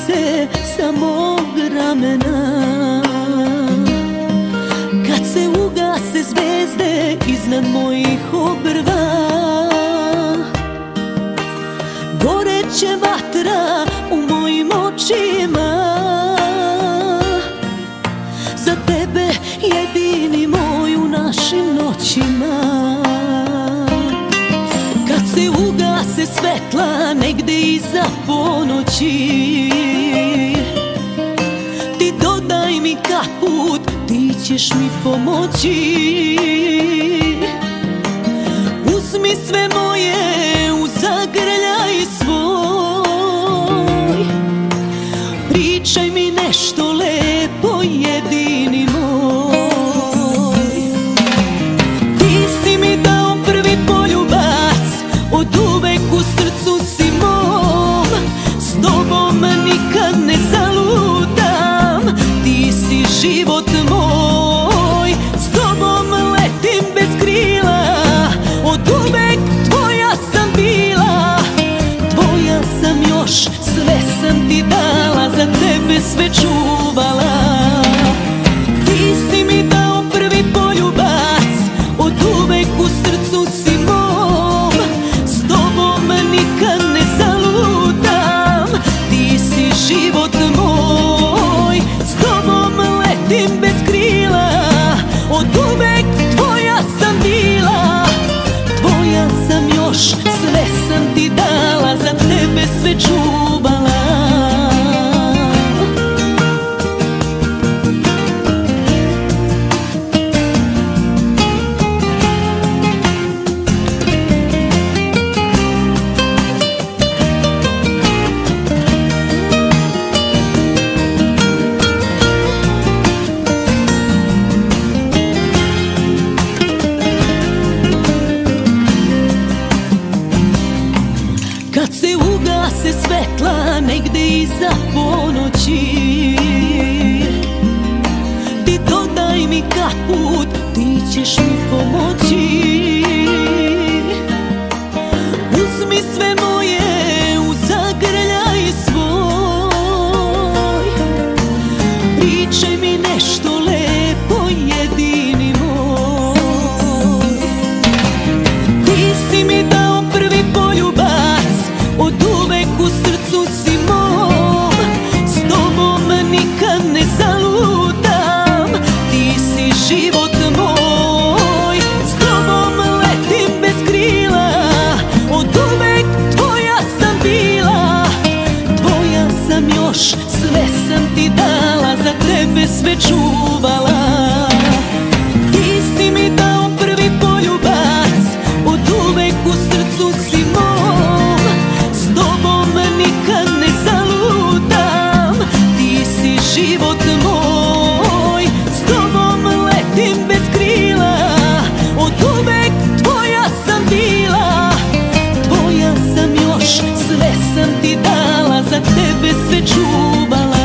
se sa mog ramena. Kad se ugase zvezde iznad mojih obrva, goreće vatra u mojim očima. Za tebe jedini moj u našim noćima. Kad se ugase svetla negde iza ponoći, ti dodaj mi kaput, ti ćeš mi pomoći. Uzmi sve moje u zagrljaj svoj, pričaj mi nešto lepo, jedini moj. Ti si mi dao prvi poljubac, od uvek u srcu si mom. S tobom nikad ne zalutam, ti si život moj. S tobom letim bez krila, od uvek tvoja sam bila. Tvoja sam još, sve sam ti dala, za tebe sve čuvala. Ti si mi dao prvi poljubac, od uvek u srcu si mom. S tobom nikad ne zalutam, ti si život moj. S tobom letim bez krila, od uvek tvoja sam bila. Tvoja sam još, sve sam ti dala, za tebe sve čuvala. Kad se ugase svetla negde iza ponoći, ti dodaj mi kaput, ti ćeš mi pomoći. Uzmi sve moje u zagrljaj svoj, pričaj mi nešto lepo, jedini moj. Ti si mi dao prvi poljubac, od uvek u srcu si mom. S tobom nikad ne zalutam, ti si život moj. S tobom letim bez krila, od uvek tvoja sam bila. Tvoja sam još, sve sam ti dala, za tebe sve čuvala. Ti si mi dao prvi poljubac, od uvek u srcu si mom. S tobom nikad ne zalutam, ti si život moj. S tobom letim bez krila, od uvek tvoja sam bila. Tvoja sam još, sve sam ti dala, za tebe sve čuvala.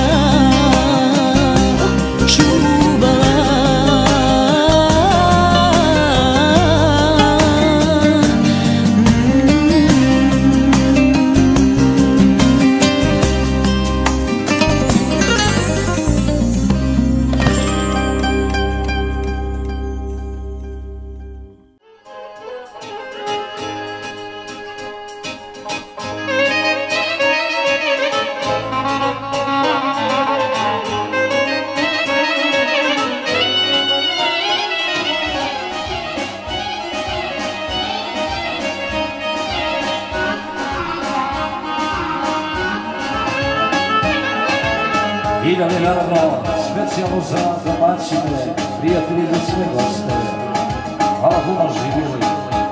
I da je naravno specijalno za domaćine, prijatelji, za sve goste. Hvala puno, živjeli.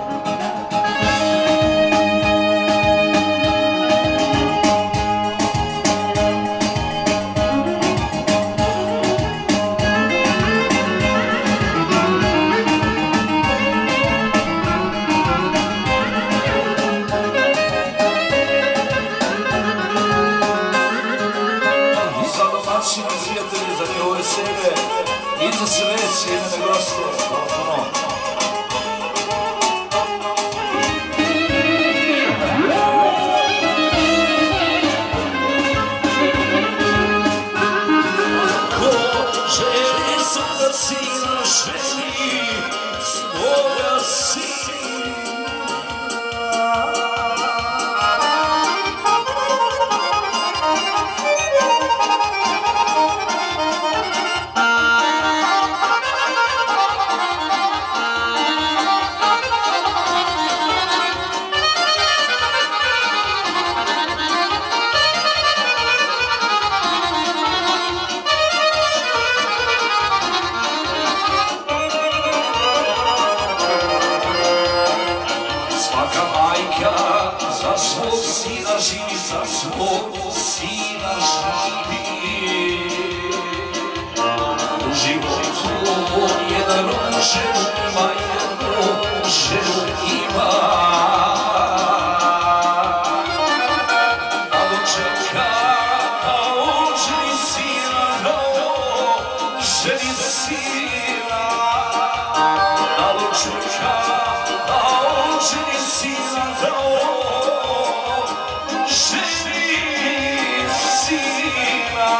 Prijatelji za njihove sebe i za sve cijene goste. Hvala puno. ženu ima, jednu ženu ima. Alo čeka, alo ženi sina, alo ženi sina. Alo čeka, alo ženi sina, alo ženi sina.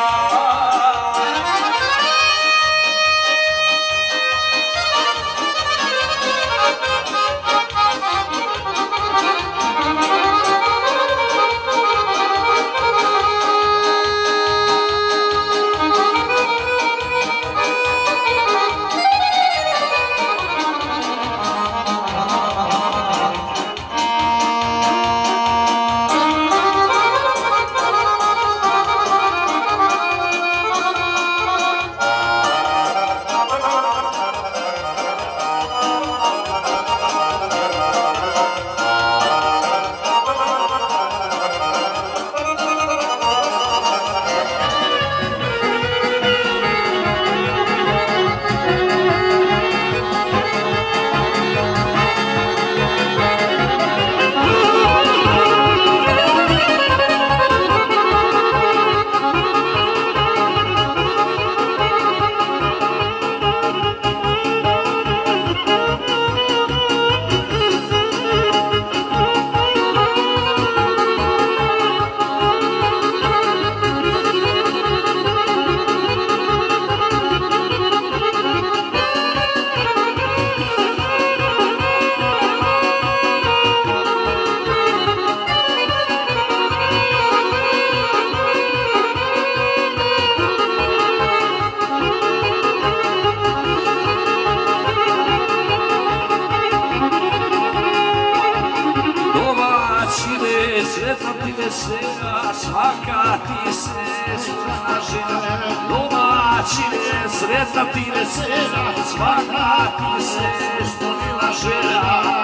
Sretna ti vesela, svaka ti sestra žena. Domaćine, sretna ti vesela, svaka ti sestra žena.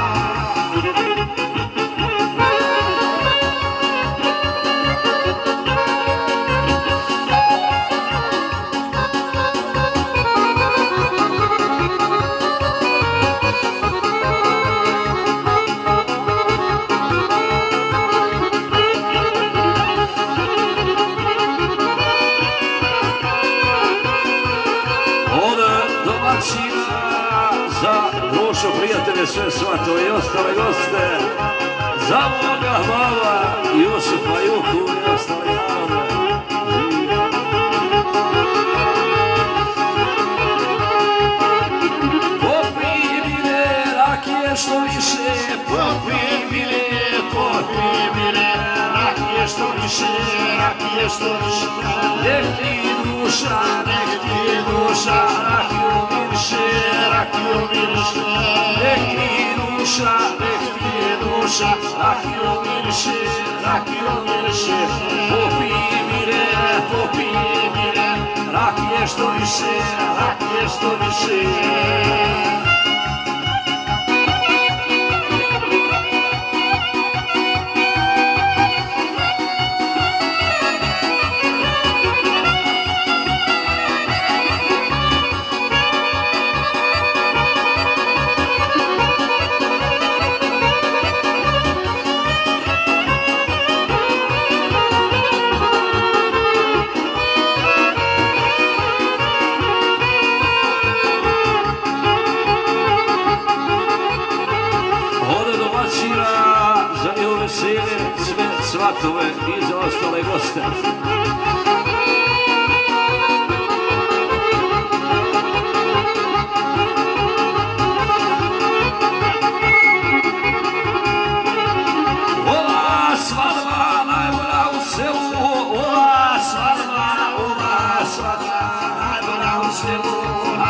Za društvo, prijatelje, sve svatove i ostale goste, za moga baba Jusufa Juku i ostale narode. Popij mile rakije što više, popij mile rakije što više, nek ti duša, rakiju miriše, nek ti duša, rakiju miriše, popij mire, rakije što više. Svatove i za ostale goste. Ova svadba najbolja u selu, ova svadba najbolja u selu.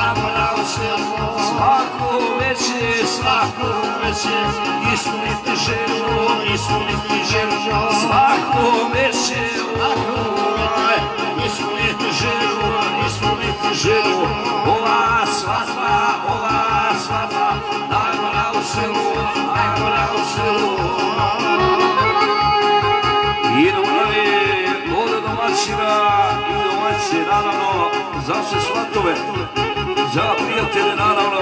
Svako veće, ispuniti želju, svako veće, ispuniti želju. Ova svadba, najbolja u selu. Idu dalje, vode domaćina i domaće, naravno, za sve svatove, za prijatelje, naravno.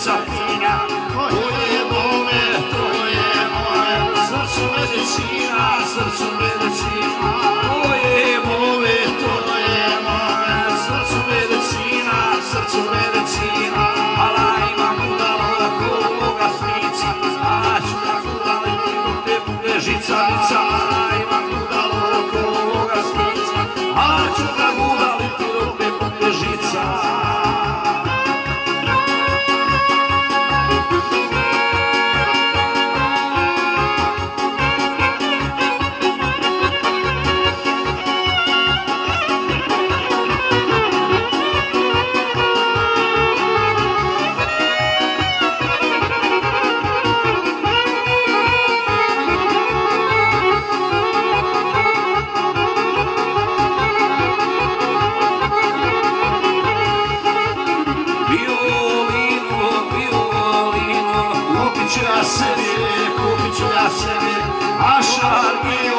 srca fina, to je moje, srcu medicina, srcu medicina. To je moje, srcu medicina, srcu medicina. Ala imam udala koga smica, a ću da udaliti do te bude žicanica. Ala imam udala koga smica, a ću da udaliti do te bude žica. Kupit ću ja sebi ašargiju,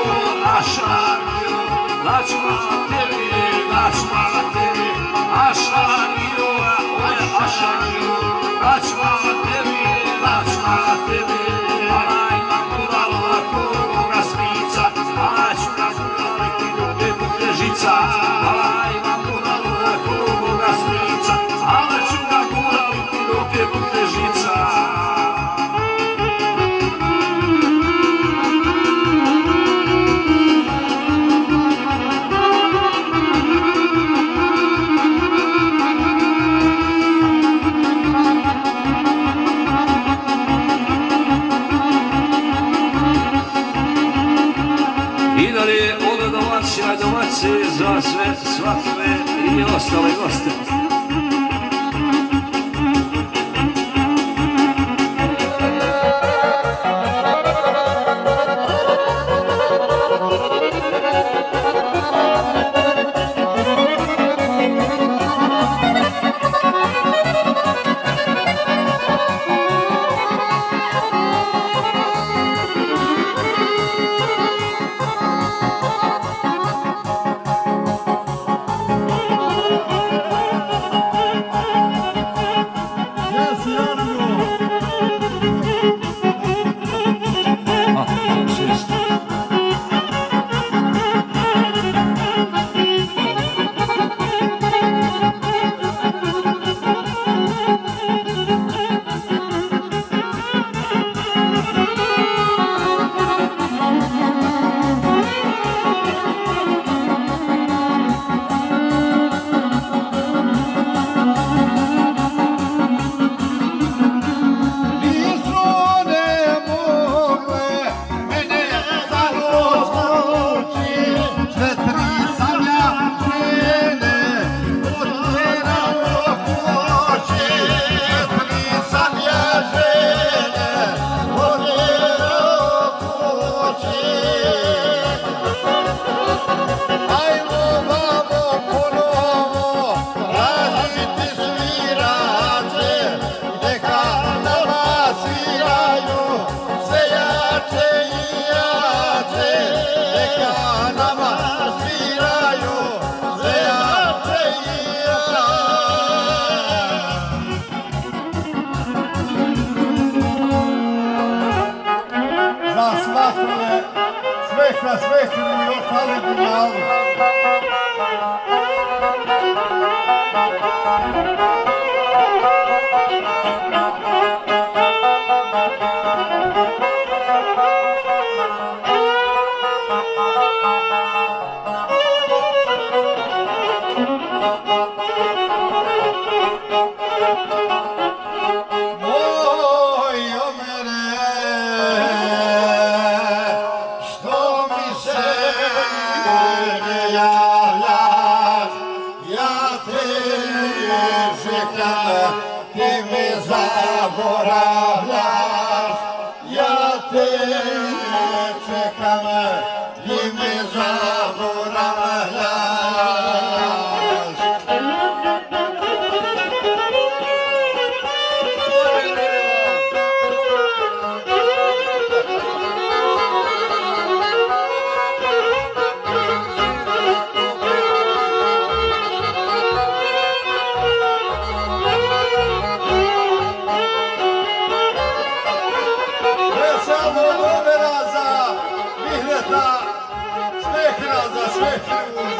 lačma tebi, ašargiju, lačma tebi, ala imam udala koga smica, ala ću ga udaliti do te bude žica, ala imam udala koga smica, ala ću ga udaliti do te bude žica. I dalje od domaće za sve svakove i ostale goste.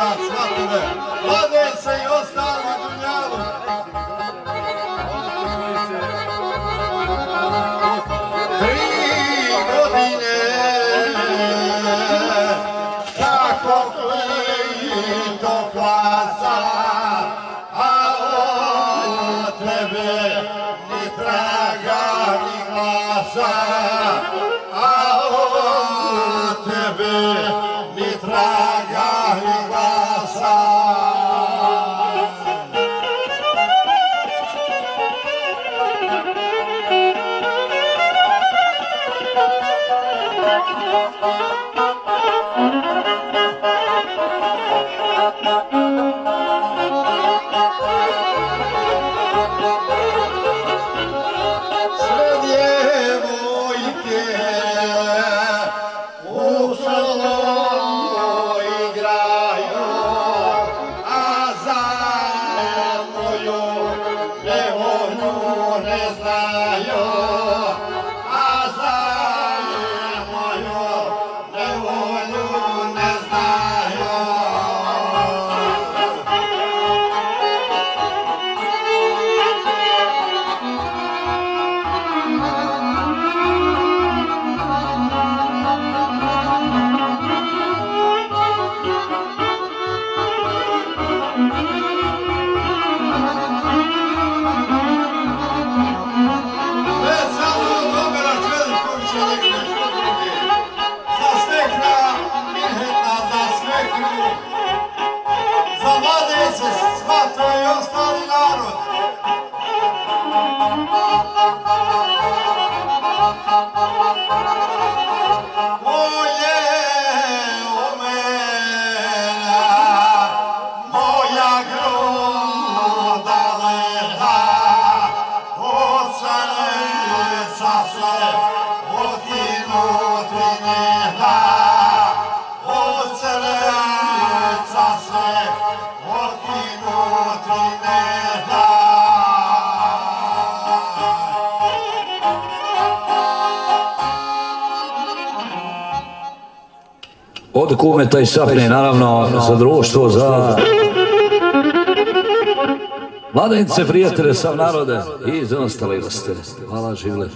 brat, svatove, mladence i ostali dunjalu. 3 godine, kako kleji do klasa, a od tebe ni traga ni glasa, a od tebe ni traga ni glasa. Sve djevojke u salonu igraju, a za moju nevolju ne znaju, a za moju nevolju ne znaju. Već samo Domera Čelikovića nek nešto drugi. Za Svekra Mirheta, za Svekru, za mladence, svato i ostali narod. Moje omena, moja gruda leda, od srca se otkinuti ne da, od srca se otkinuti ne da. Od Kumeta i Sapne, naravno, za društvo, za mladence, prijatelje, sav narode i za ostale goste. Hvala, živle.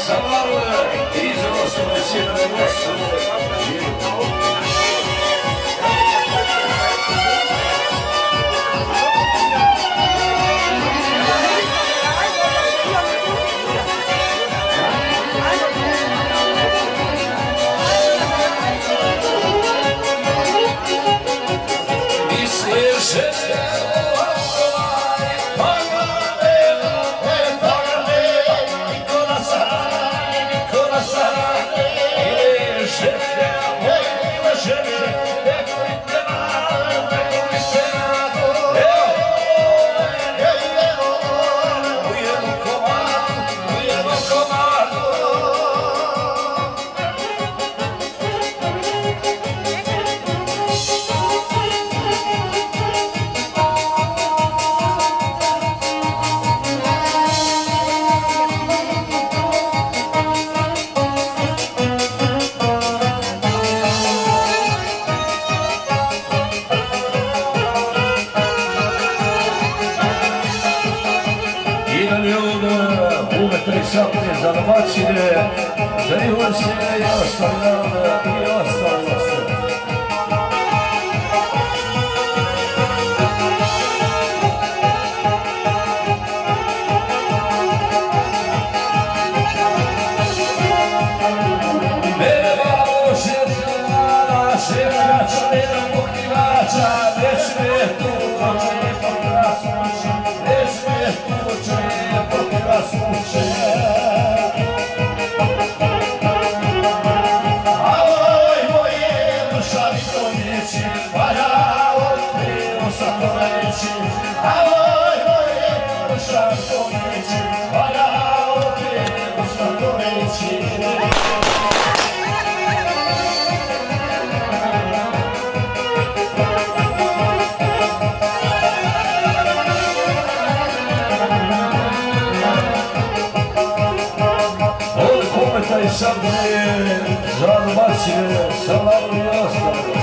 Za domaćine, za Ivose i ostali. Nema loše dana, šekrača, nema pokrivača, već me tuče, pokriva sluče, već me tuče, pokriva sluče. I sad je za domaćine, sa Laru i ostalo.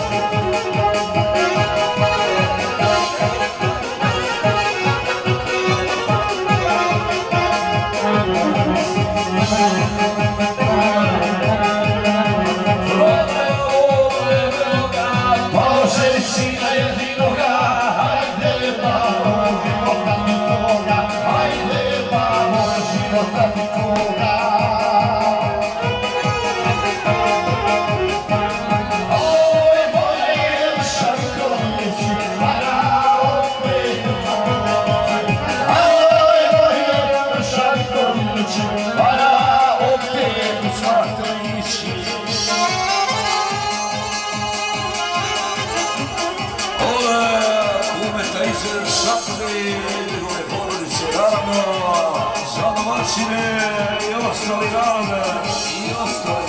I ostali rade, i ostali.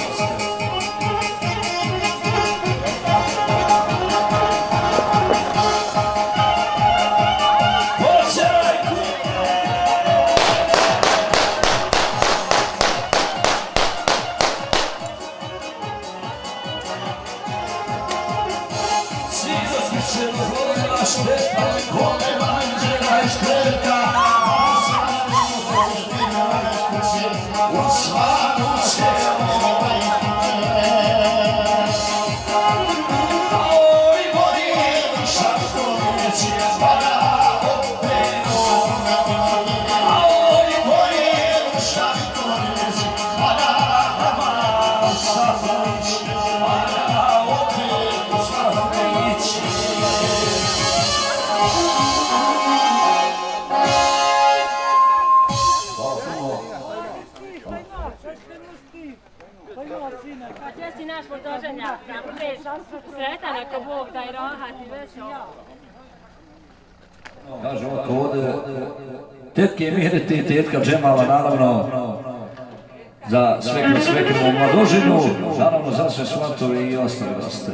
Sviđa mi se vrlo šteta, kome manđena iz kreta. Sretan ako Bog da i rahat i već Kaže ovako ovdje, tetke Mihrete i tetka Džemala, naravno, za svekrivu mladožinu, naravno za sve svatove i ostale goste.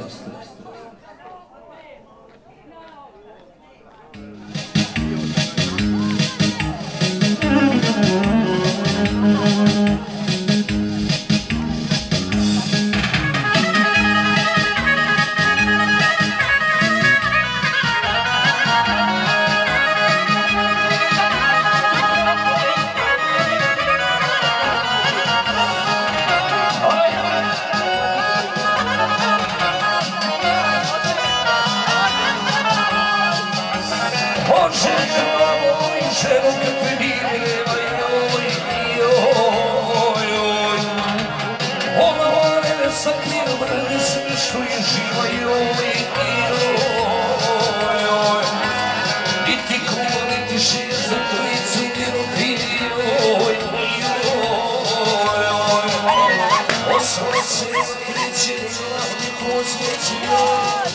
osjećio.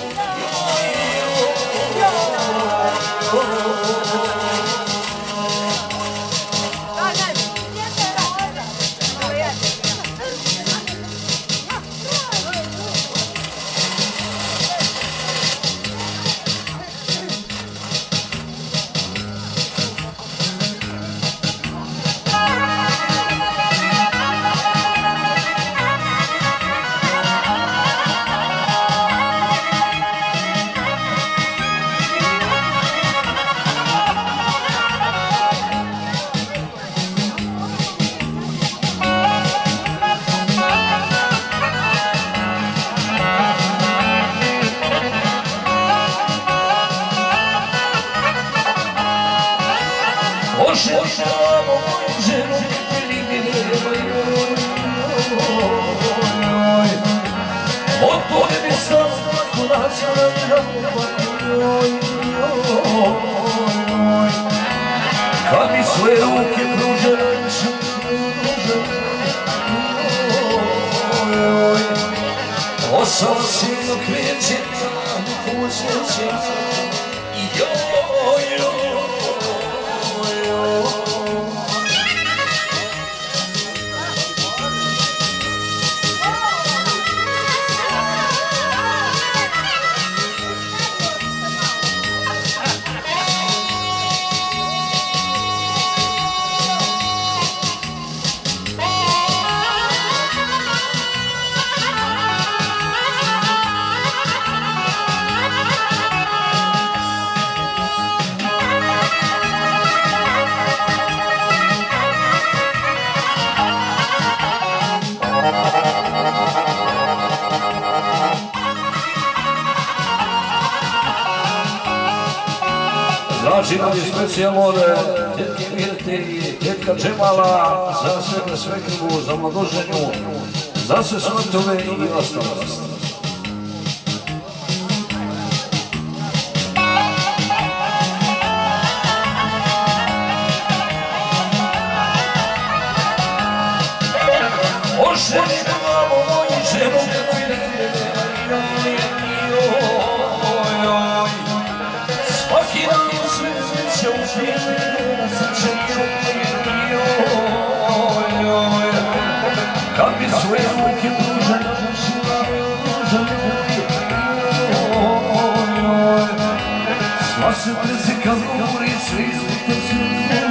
Kad mi svoje ruke pruže, osam sino kreće u osjeće i znači nam je specijalno od tetke Mirte i tetka Džemala za sebe svekrvu, za mladoženju, za sve svatove i ostalo. Kad mi svoje ruke pruže, sva se prezika govori, svi to se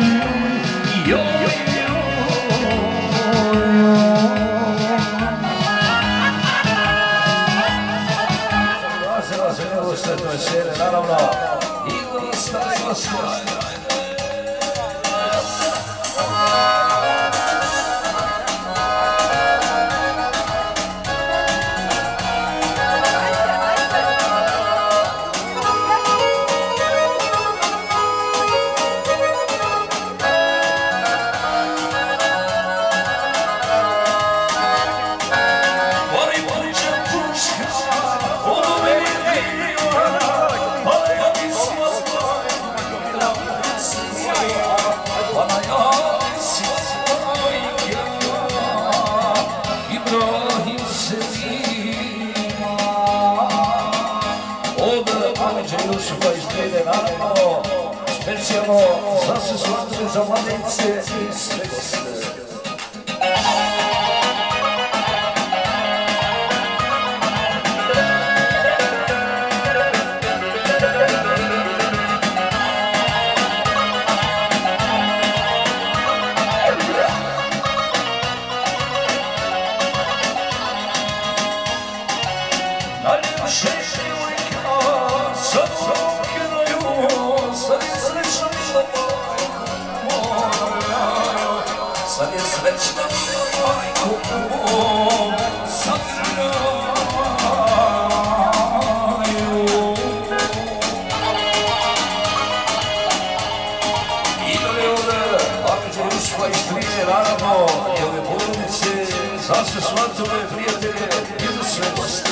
Svetoj sjere, naravno, i ostalo sve. Specijalno za sve svatove, za mladence i sve goste. Sad je srećna majko, sad i da li ovdje Papića Juspa iz Trine, naravno, i ove porodnice, za sve svatove, prijatelje i za sve goste.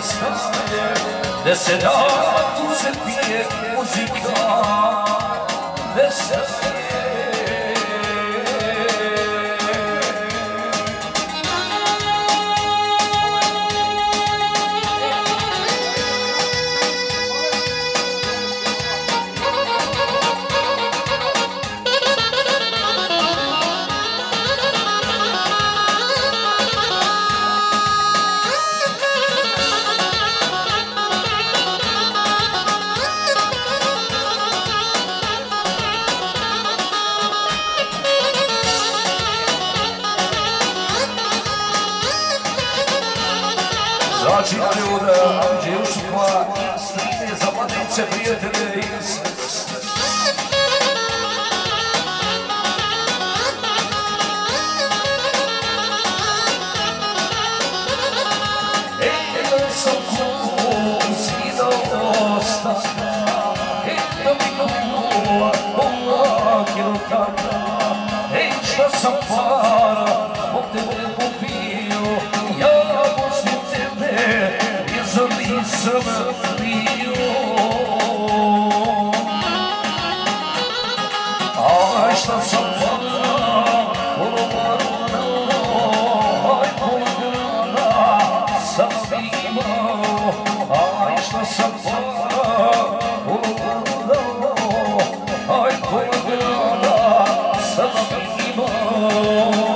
staje, 10 dana tu se pije muzika, 10 Znači ljude, Amđe Jusufa, strine za mladice, prijatelje i sve. Ej, sam kus i da ostana, ej, da mi kuva, pomaginu tata, ej, šta sam para, od tebe popio, ja pustim tebe, jer nisam bio. Aj, šta sam para, pola grana, aj, pola grana, sam imao. Aj, šta sam para, pola grana, aj, pola grana, sam imao.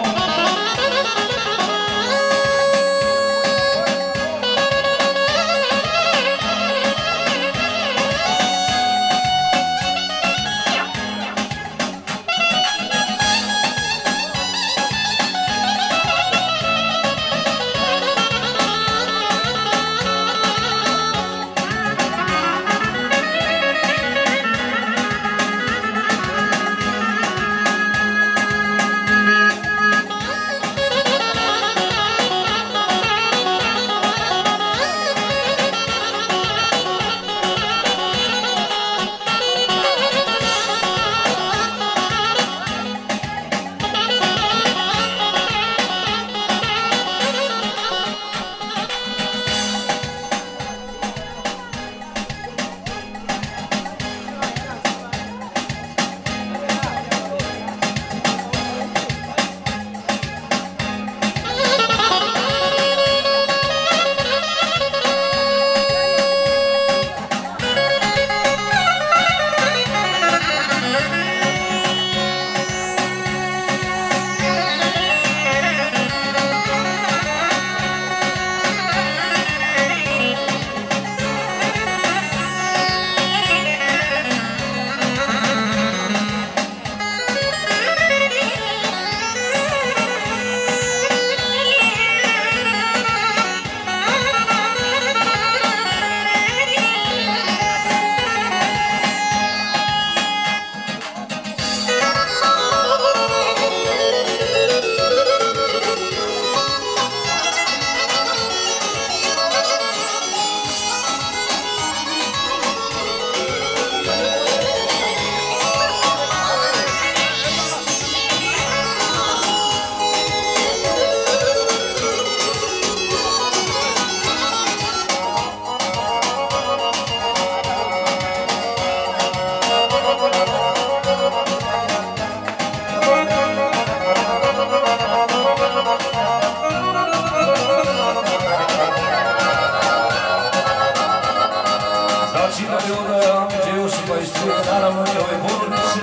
Naravno i ove porodice,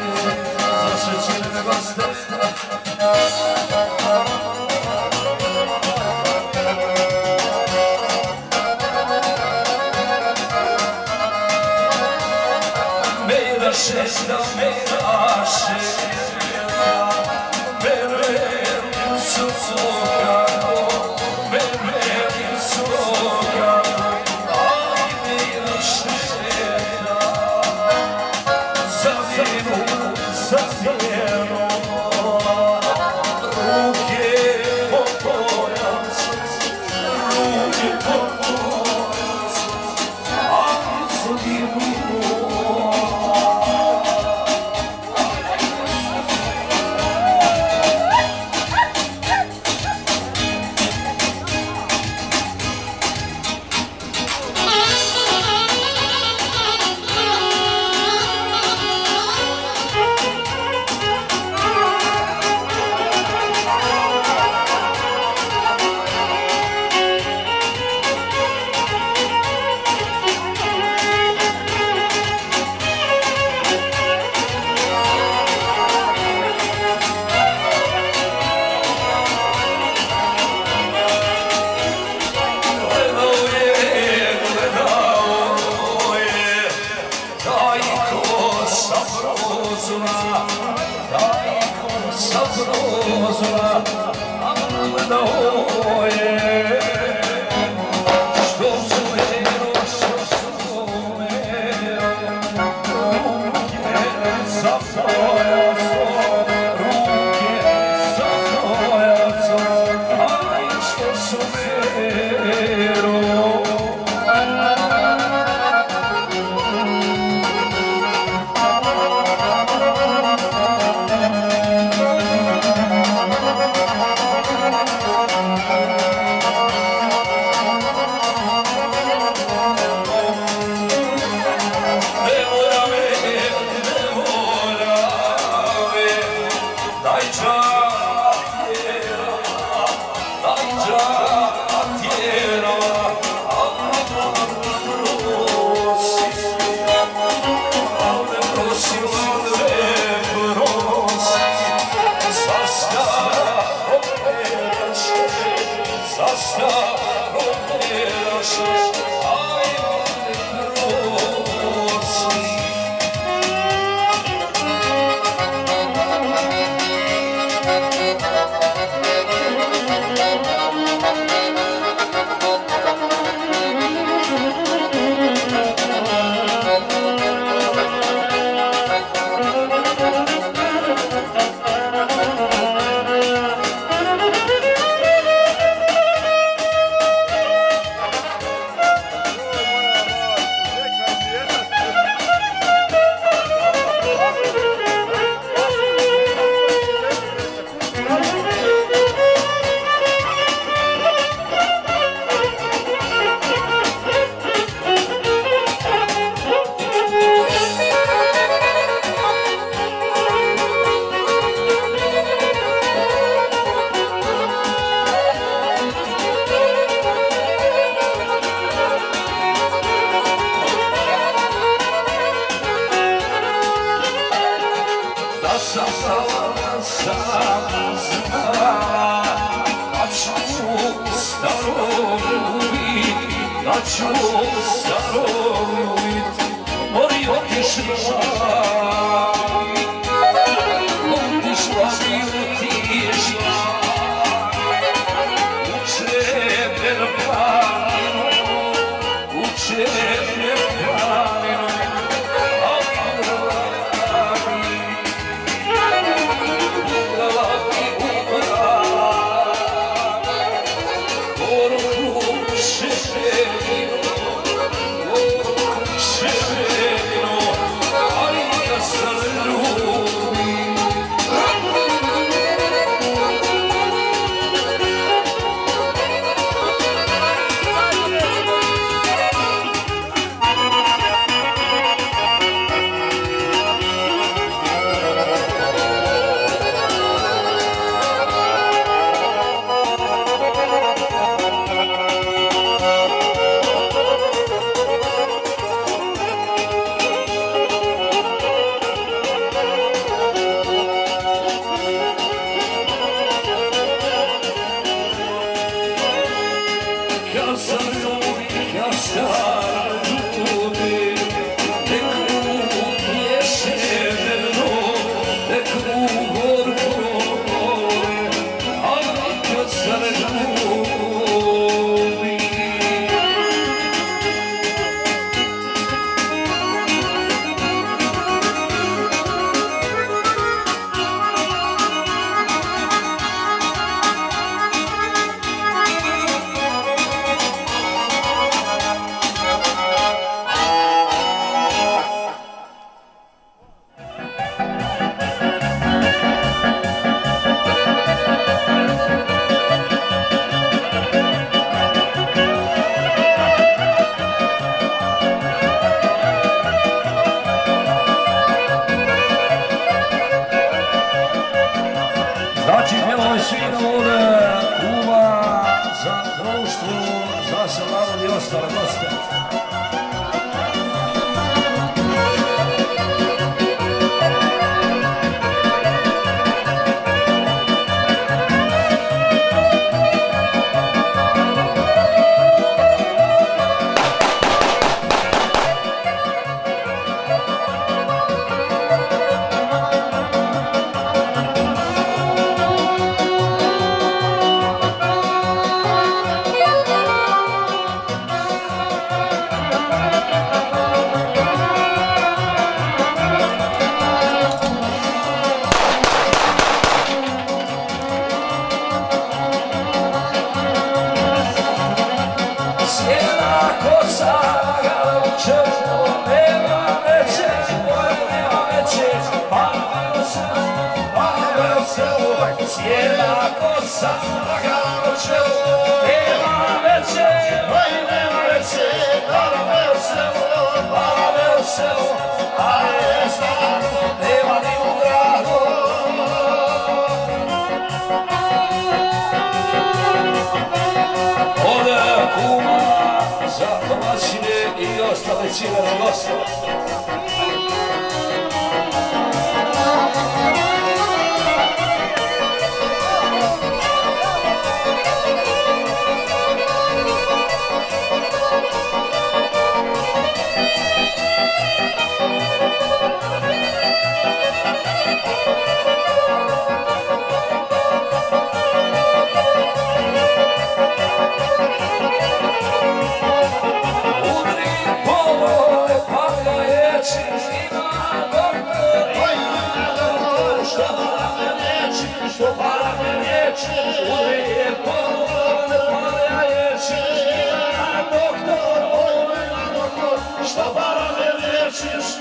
za sve cijene goste. Meraše, da meraše, verujem sucogano, verujem sucogano, aj meraše.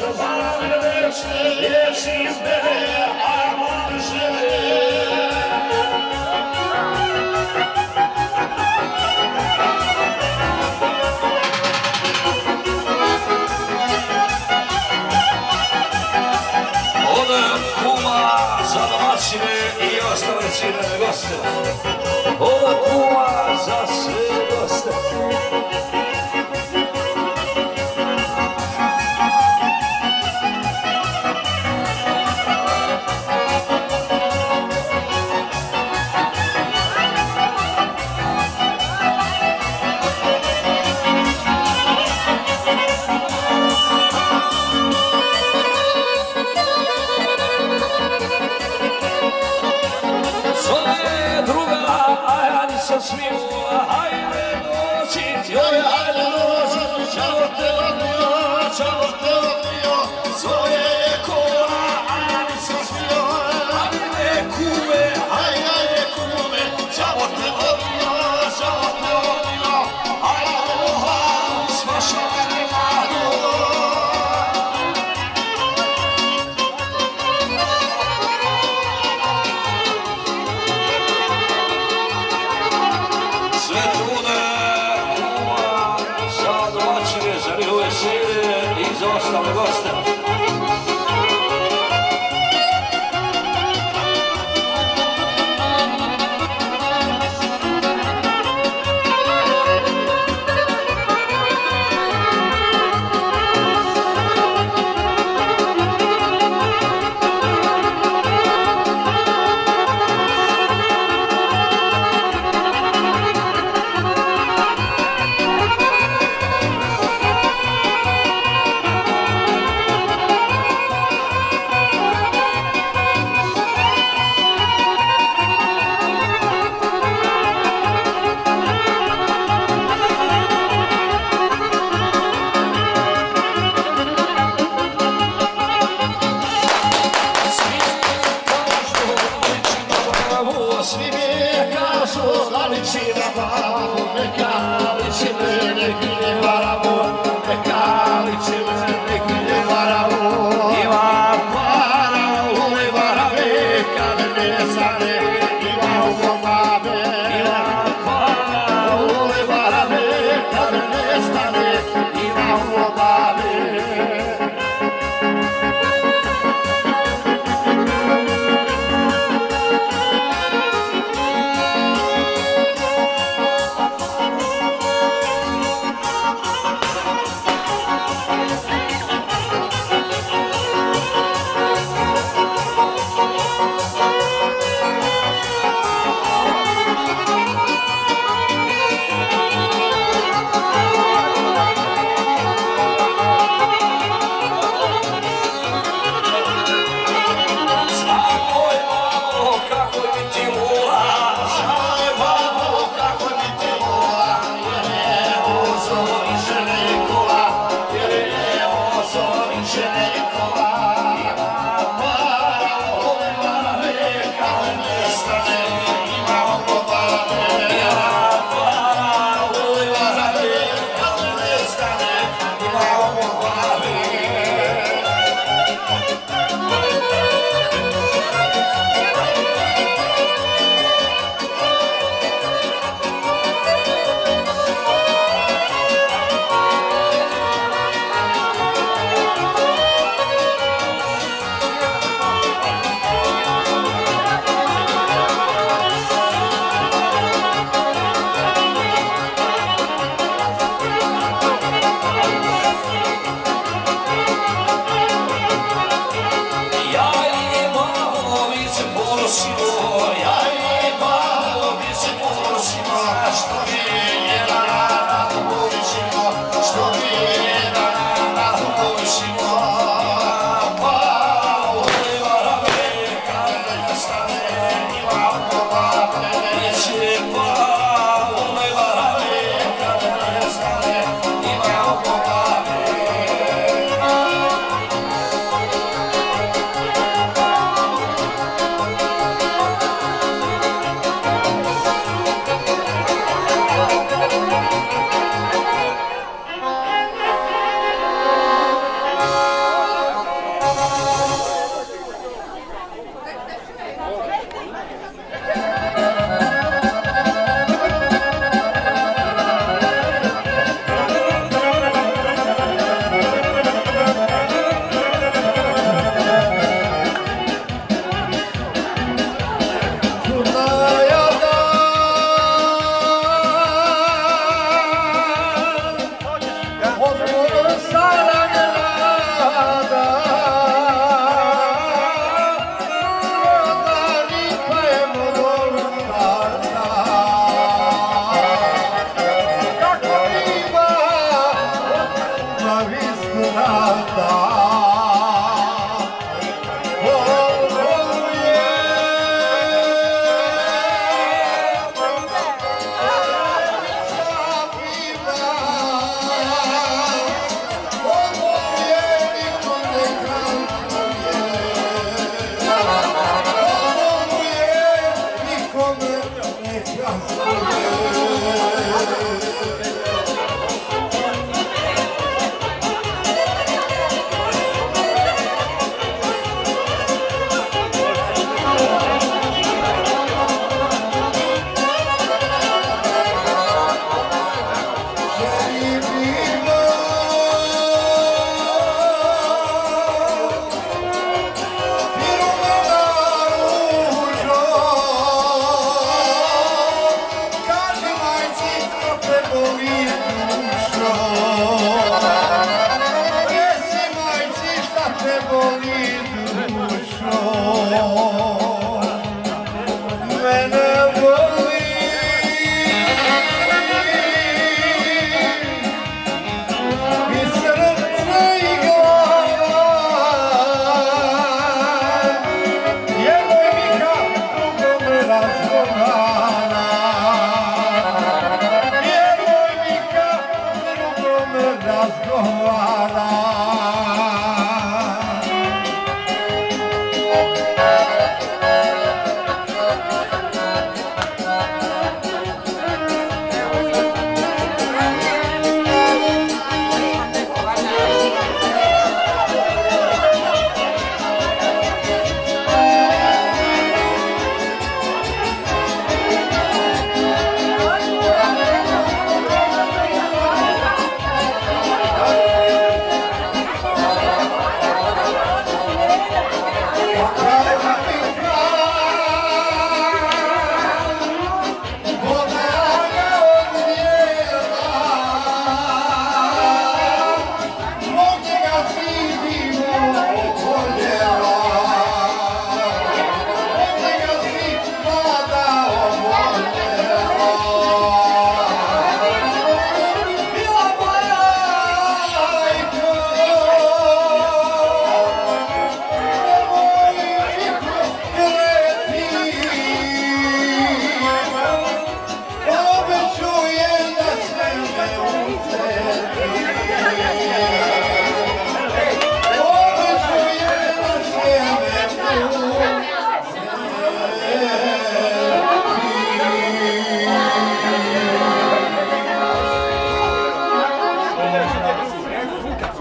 dane večne, liječim mene, ajmo žene. Od kuma za domaćine i ostale ciljene goste. Od kuma za sve goste. Sam smiju, hajde doći, joj, hajde doći, čao te odnio, svoje je kola, hajde sam smiju, hajde kume, hajde kume, čao te odnio, hajde oha, svašaj mlado. Sve trude kuma za domaćine, za njihove sile i za ostale goste.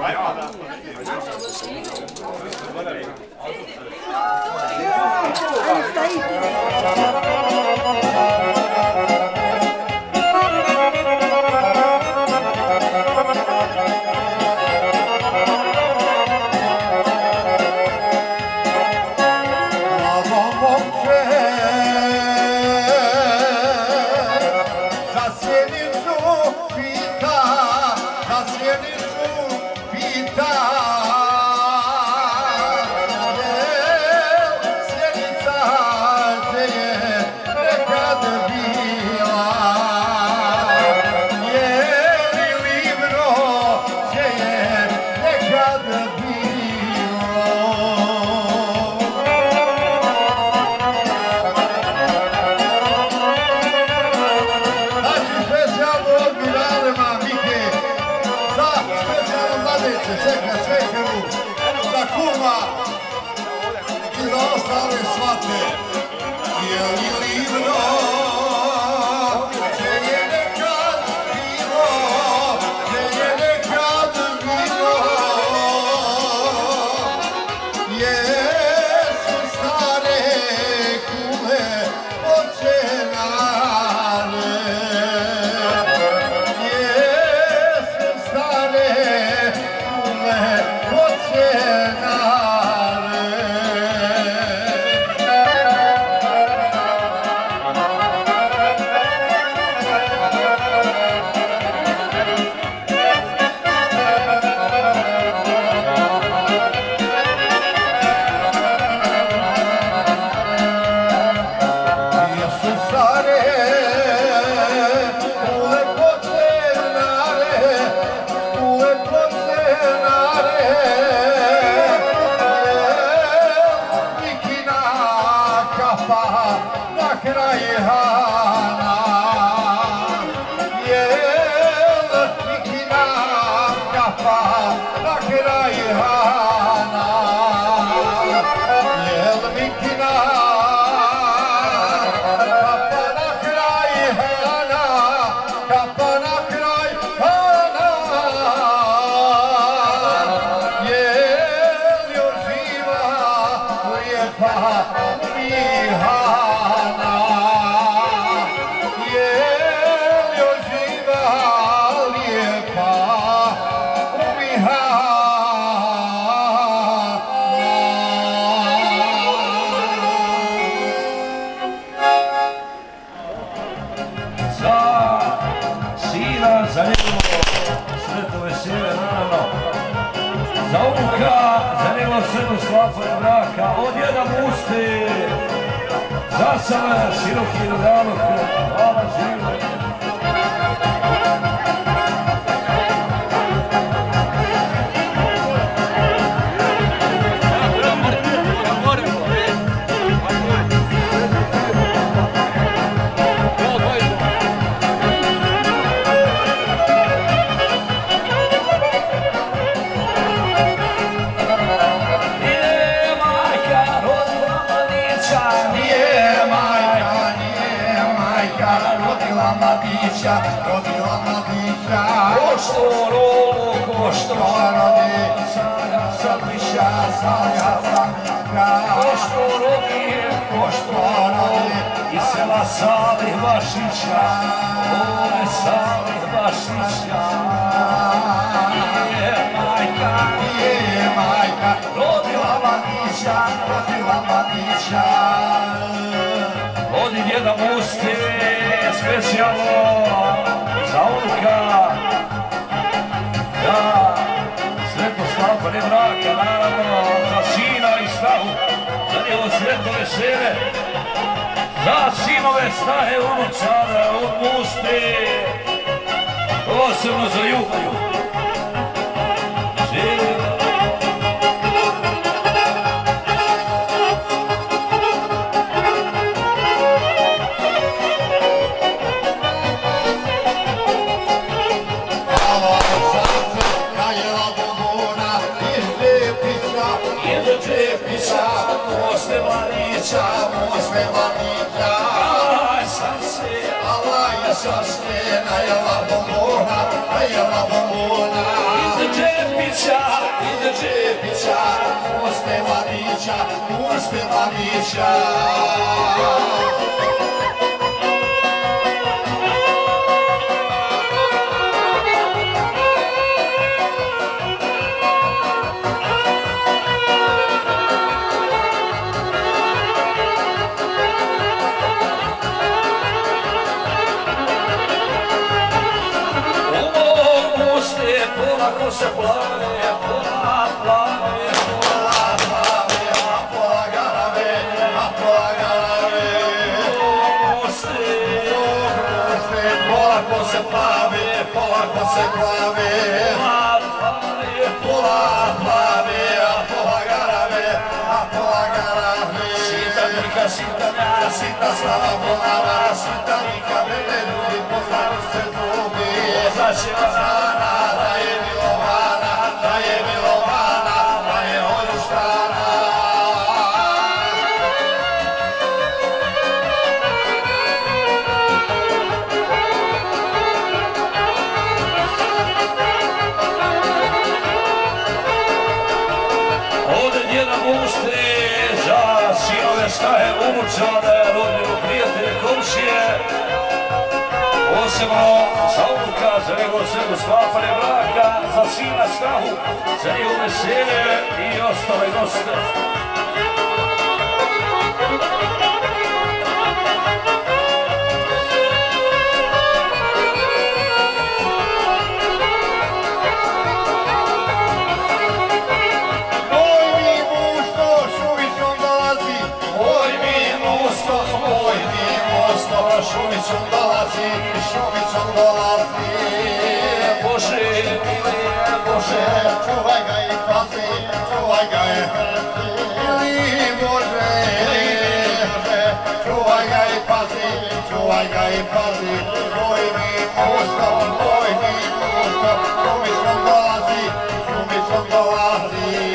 Odi djeda Musti, specijalno za unuka. Da, sretno sklapanje braka, naravno, za sina i snahu, za njevo sretno vesele, za sinove snahe unučara od Musti, posebno za Juhaju. Mosne mladića, alaj sam se najela bombona, najela bombona. Iz Džepića Čepića, puste mladića, puste mladića. Polako se plave, pola plave, pola plave, a pola garave, a pola garave. Puste, polako se plave, polako se plave, pola plave, a pola garave, a pola garave. Sitanika, sitanjara, sita slava ponava, sitanika, mene ljudi poznali se drugi. Poznaće rana, da je milovana, da je milovana, da je oljuštana. Ovdje djeda Muste za sinove snahe unučane, rodinu prijatelje komšije. Posebno za unuka, za njegov sredu sklapanje braka, za sina snahu, za njegov veselje i ostale goste. Šumicom dolazi, šumicom dolazi. Bože, milije, Bože, čuvaj ga i pazi, čuvaj ga i pazi. Bože, čuvaj ga i pazi, čuvaj ga i pazi. Vojnim mostom, šumicom dolazi, šumicom dolazi.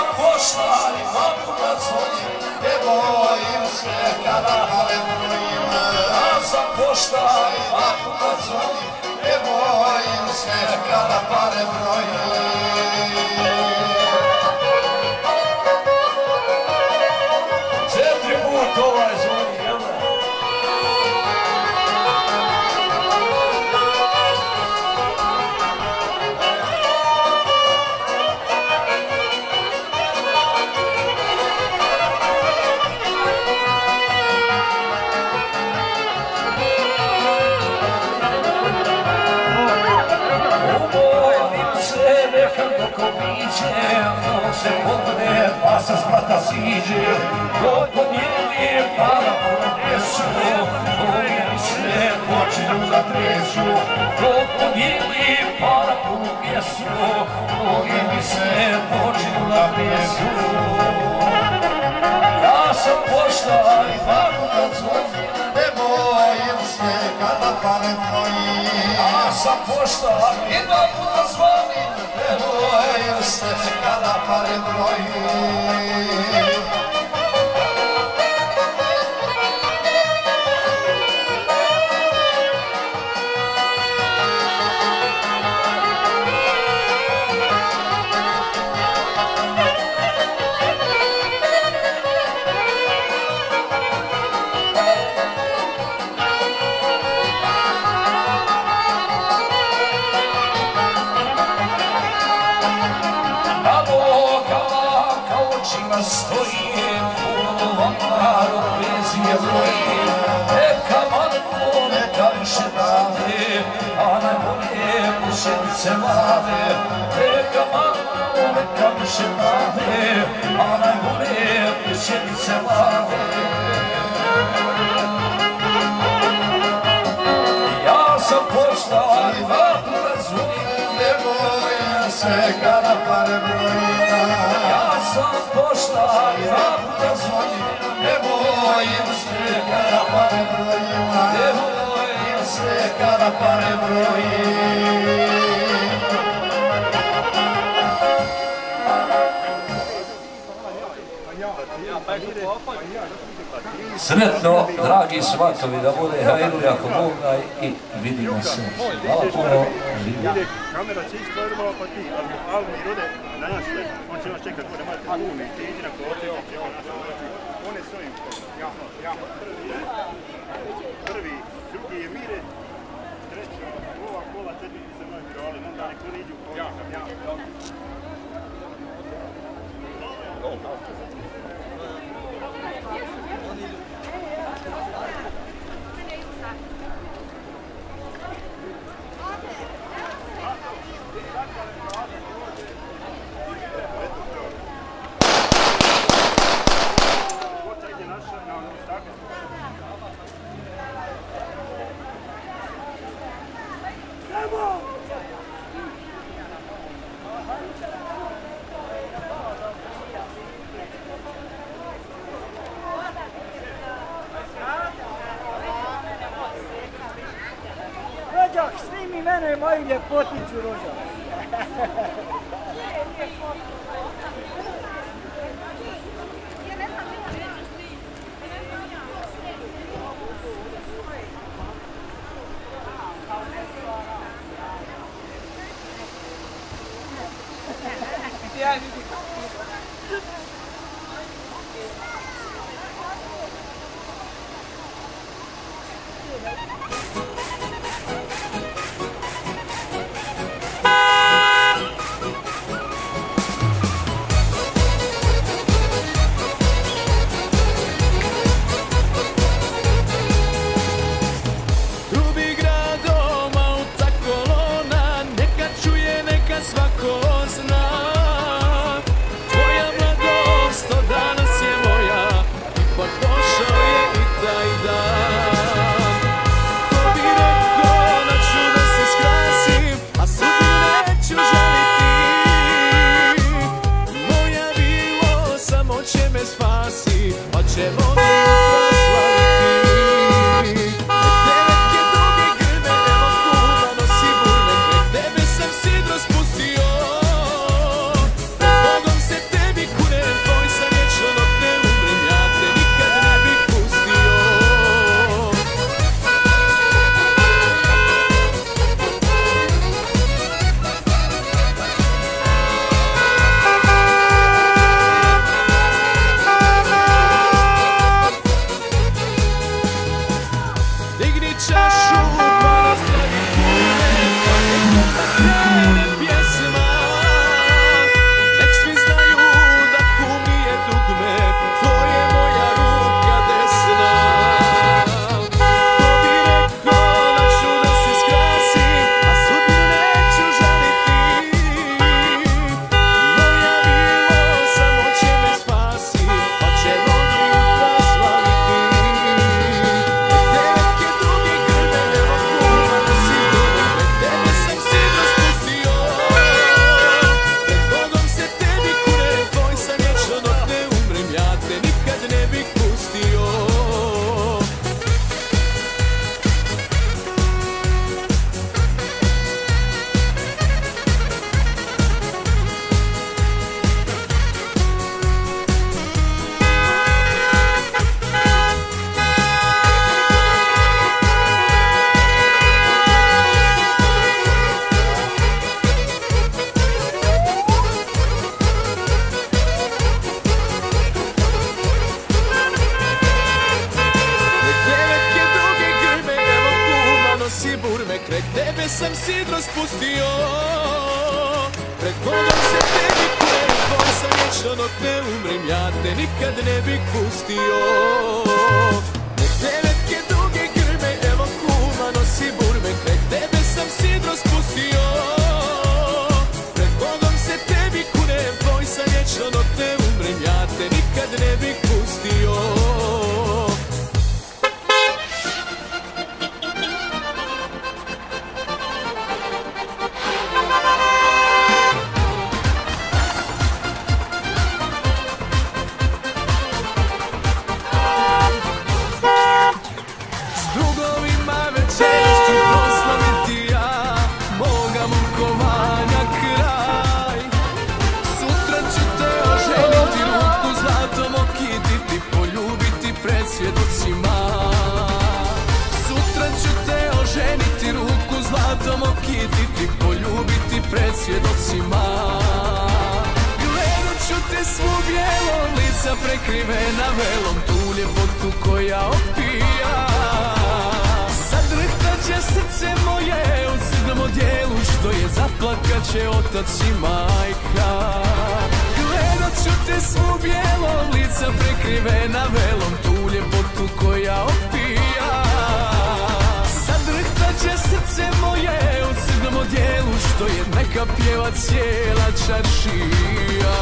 sam poštar i kako da zvonim, ne bojim se kada pare brojim. ja sam poštar i kako da zvonim, Ne bojim se kada pare brojim. 4 puta ovaj zvoni, jel da? Kako biće, on se pogne, pa se sprata siđe, dok podijeli para ponesu, ovi se počinu da tresu, dok podijeli para ponesu, ovi se počinu da tresu. Ja sam poštar i tako da zvonim, Ne bojim se kada pare brojim. ja sam poštar i tako da zvonim, Ne bojim se kada pare brojim. Stoji u vamaru penzije broji, neka manko, neka više dane, a najbolje mušenice mlade. Neka manko, neka više dane, a najbolje mušenice mlade. Ja sam poštar i vratu razumijem, Ne bojim se kada pare brojim. ja sam poštar i vratu razumijem, Ne bojim se kada pare brojim. ne bojim se Kada pare brojim. Sretno, dragi svatovi, da bude hajrulja ako Bog da i vidimo se. Hvala puno, živio. Kamera će ići malo pa ti, ali mi rode na nas sve. On će vas čekati, bude imati puni, ti idi na kote, on je s ovim. Prvi, drugi je Mire, treći, ova kola, četvrti se moj Miro, ali onda neko ne iđu u kola. Rođak, snimi mene moju ljepoticu, Rođak. tebe sam sidro spustio. Pred Bogom se tebi kujem, tvoj sam vječno dok ne umrem, ja te nikad ne bih pustio. Nek devetke duge grme, evo kuma nosi burme, pred tebe sam sidro spustio. Pred Bogom se tebi kujem, tvoj sam vječno dok ne umrem, ja te nikad ne bih pustio. Sutra ću te oženiti, ruku zlatom okititi, poljubiti pred svjedocima. Gledat ću te svu bijelo, lica prekrivena velom, tu ljepotu koja opija. Zadrhtat će srce moje u crnom odjelu, što je zaplakat će otac i majka. Gledat ću te svu bijelo, lica prekrivena velom, tu ljepotu koja opija. Zadrhtat će srce moje u crnom odjelu, što je neka pjeva cijela čaršija.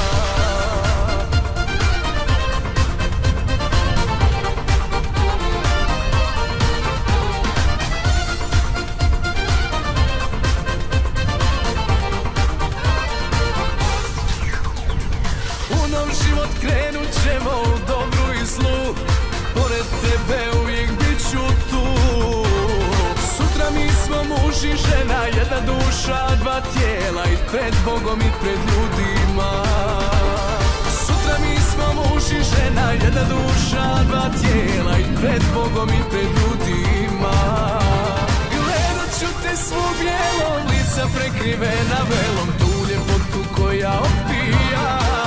Život krenut ćemo u dobru i zlu, pored tebe uvijek bit ću tu. Sutra mi smo muž i žena, jedna duša, dva tijela, i pred Bogom i pred ljudima. Sutra mi smo muž i žena, jedna duša, dva tijela, i pred Bogom i pred ljudima. Gledat ću te svu bijelo, lica prekrivena velom, tu ljepotu koja opija.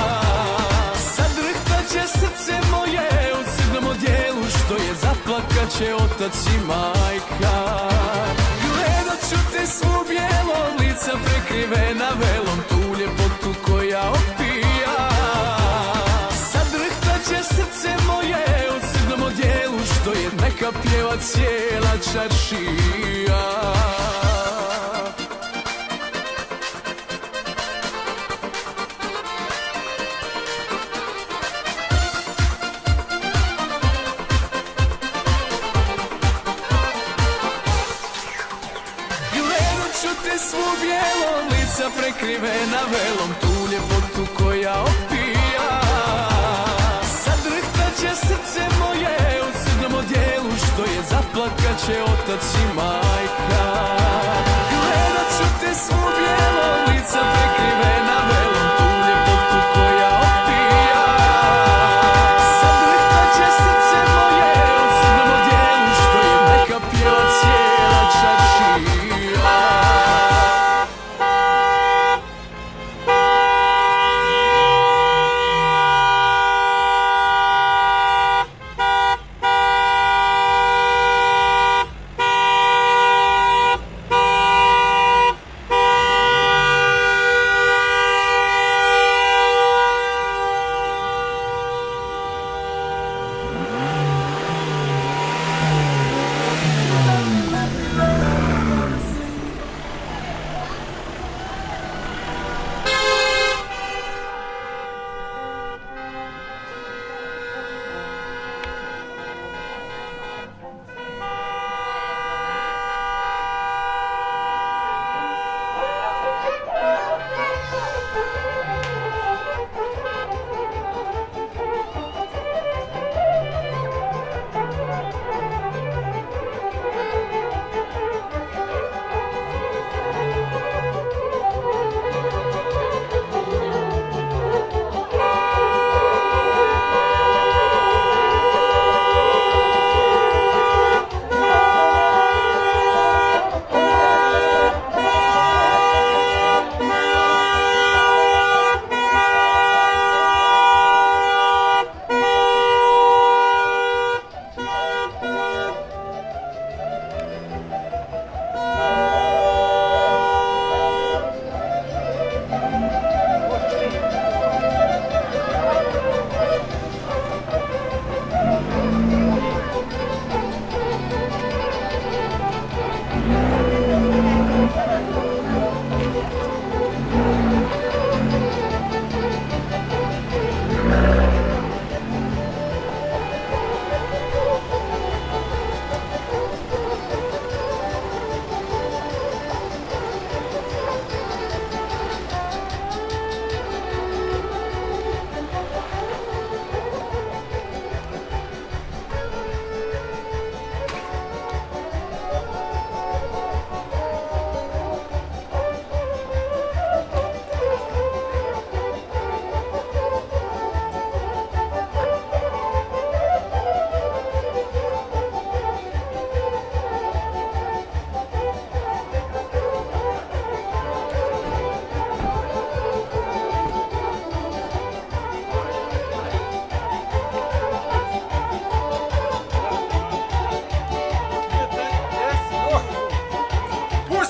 Srce moje u crnom odjelu, što je zaplakat će otac i majka. Gledat ću te svu bijelo, lica prekrivena velom, tu ljepotu koja opija. Zadrhtat će srce moje u crnom odjelu, što je neka pjeva cijela čaršija. Svu bijelo, lica prekrivena velom, tu ljepotu koja opija. Zadrhtat će srce moje u crnom odjelu, što je zaplakat će otac i majka. Gledat ću te svu bijelo, lica prekrivena velom, tu ljepotu koja opija. Zadrhtat će srce moje u crnom odjelu, što je neka pjeva cijela čaršija.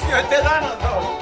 Mislio je te dana to.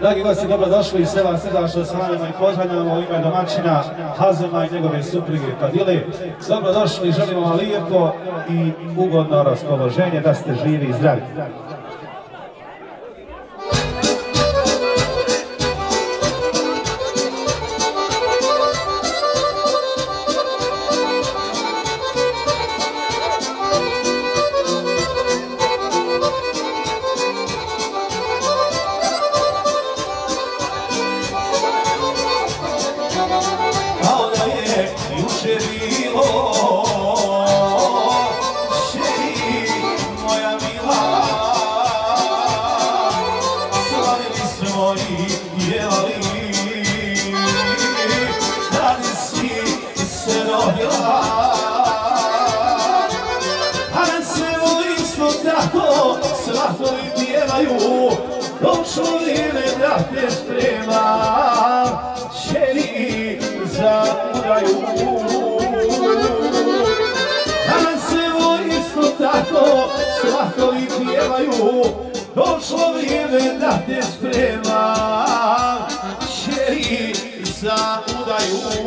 Dragi gosti, dobrodošli iz sela Srdačno slavimo i pozdravljamo u ime domaćina Hazema i njegove supruge Fadile. Dobrodošli, želimo vam lijepo i ugodno raspoloženje, da ste živi i zdravi. Svatovi pjevaju, došlo vrijeme da te spremam, čeri za udaju. Danas evo isto tako, svatovi pjevaju, došlo vrijeme da te spremam, čeri za udaju.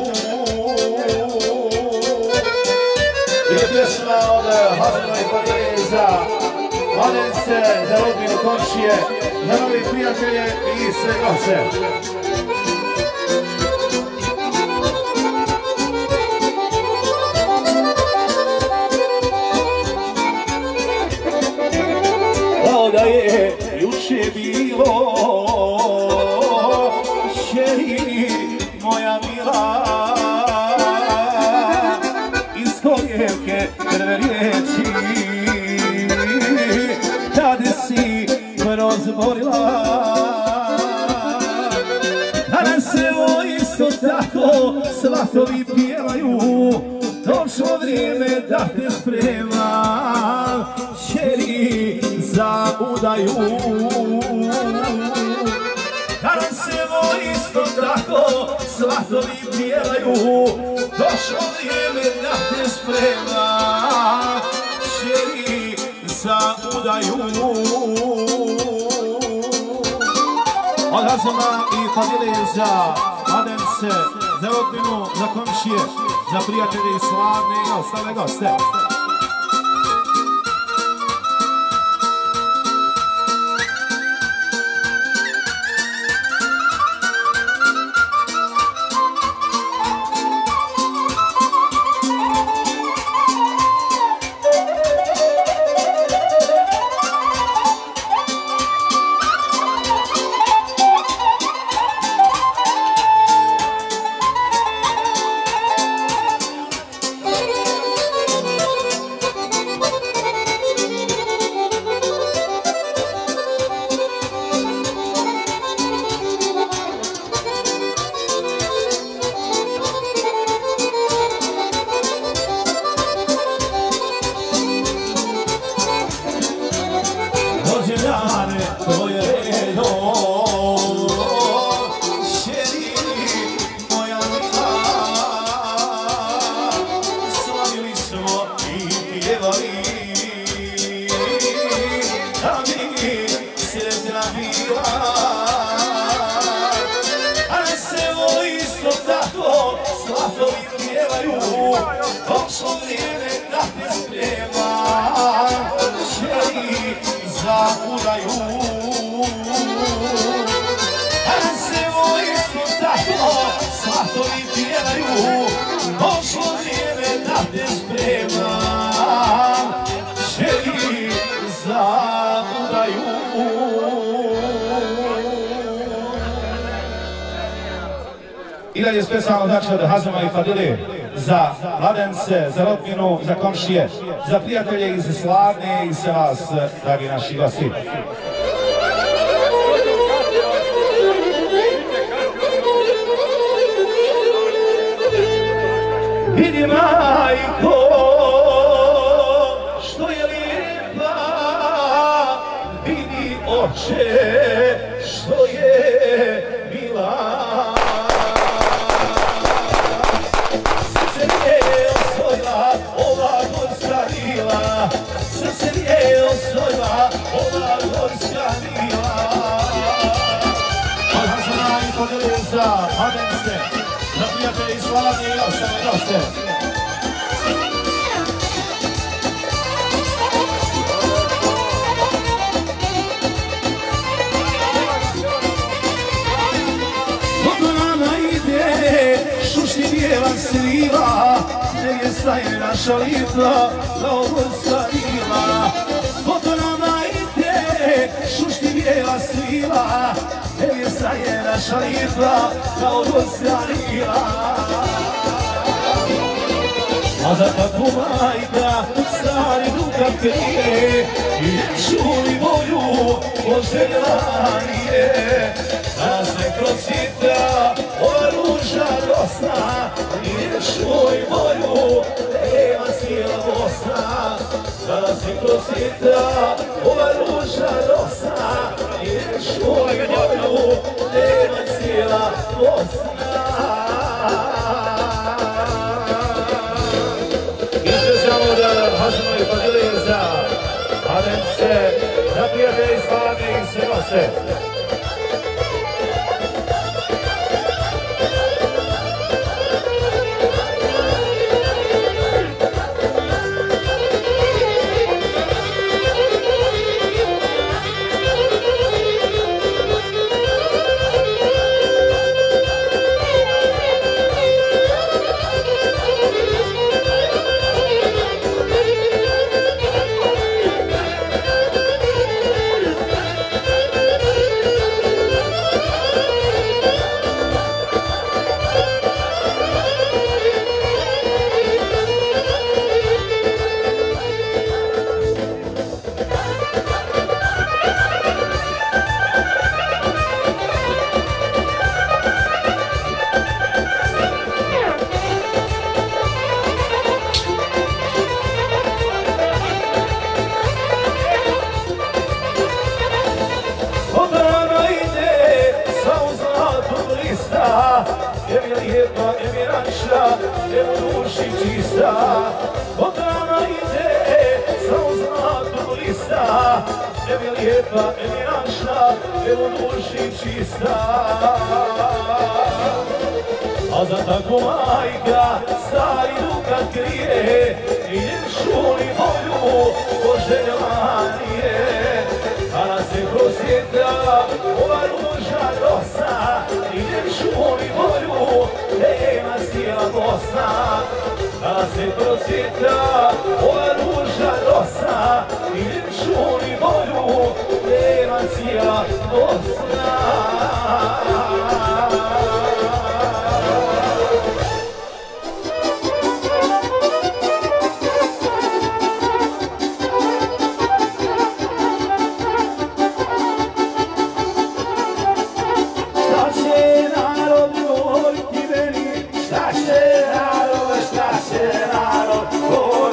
I pjesma od Hazema i Fadile za mladence, za rodbinu komšije, za novi prijatelje i sve goste. Kao da je juče bilo, čeri moja mila, iz kolijevke prve riječi kad si prozborila. Danas evo isto tako svatovi pjevaju, došlo vrijeme da te spremam, čeri za udaju. Danas evo isto tako svatovi pjevaju, došlo vrijeme da te spremam, čeri za udaju. Od Hazema i Fadile za mladence, za rodbinu, za komšije, za prijatelje i slavne i ostale goste. I dalje specijalno znači od Hazema i Fadile za mladence, za rodbinu, za komšije, za prijatelje iz Slavne i za vas, dragi naši gosti. Vidi majko, što je lijepa, vidi oče, što je mila. Srce je osvojila ova gorska mila. podijeli za Hadence, za prijatelje iz Slavnije i ostale goste. Šušni bijela sriva, gdje staje naša lipa, kao gorska riva. Poto nama ide, šušni bijela sriva, gdje staje naša lipa, kao gorska riva. A za takvu majka, stari dukat krije, i ne čuli volju, poželjanije. Da se prosita, ova ruža dosna, i ne čuj volju, nema sila Bosna. Da se prosita, ova ruža dosna, i ne čuj volju, nema sila Bosna. Izvezamo da Hazimo i podijeli za Hadence, za prijatelje iz Slavnije i sve goste. A za takvu majka stari dukat krije, i ne čuli volju, poželjanije. A nas se prosvjeta, ova ruža dosna, i ne čuli volju, nema sila Bosna. A nas se prosvjeta, ova ruža dosna, i ne čuli volju, nema sila Bosna. Šta će narod,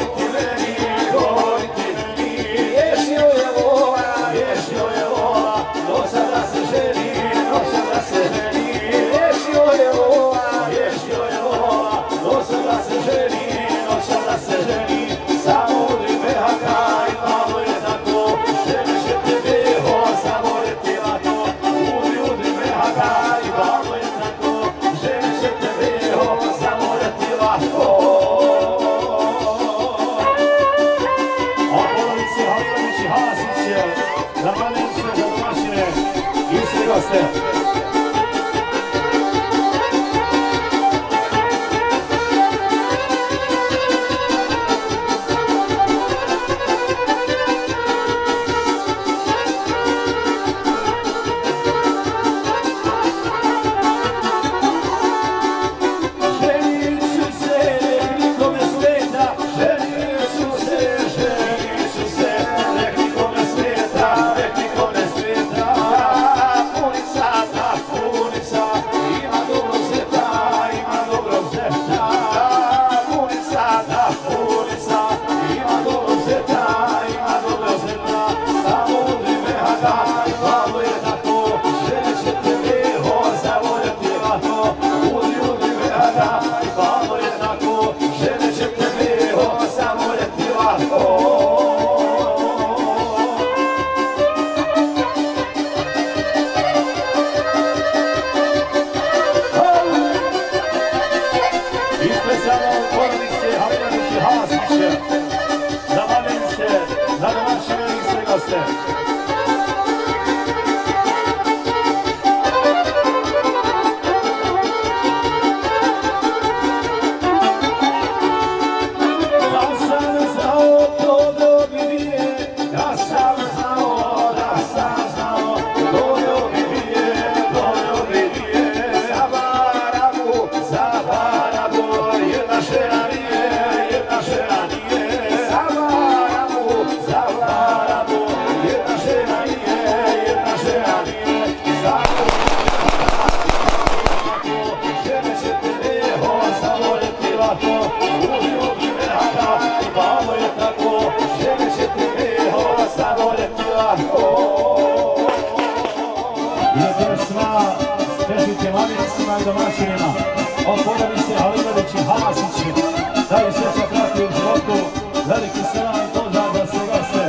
čestitke mladenicima i domaćinima, od porodice Halinović i Hasić, da li sve se prati u životu, veliki selam i pozdrav za sve goste.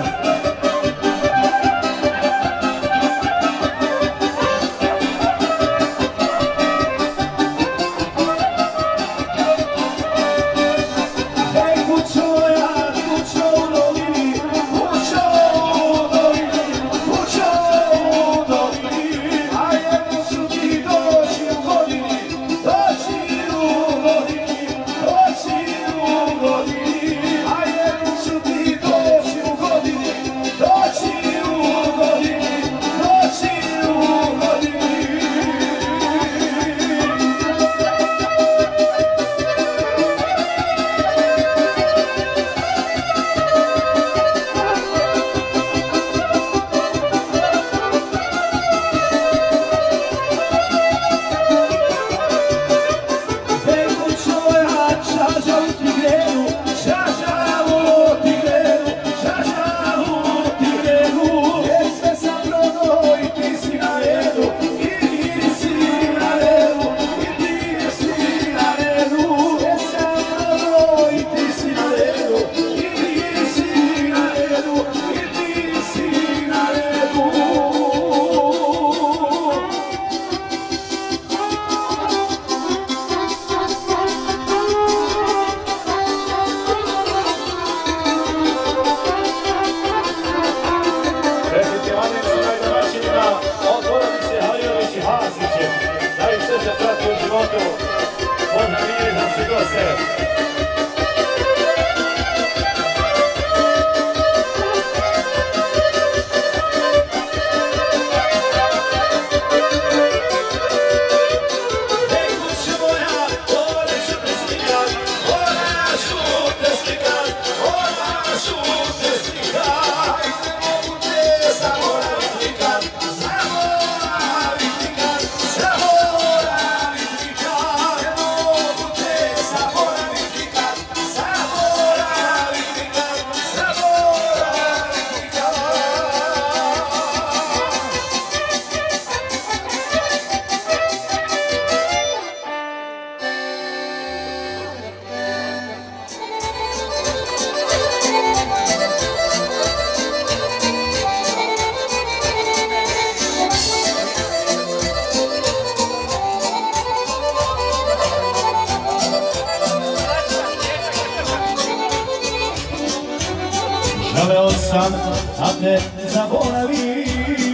Želeo sam da te zaboravim,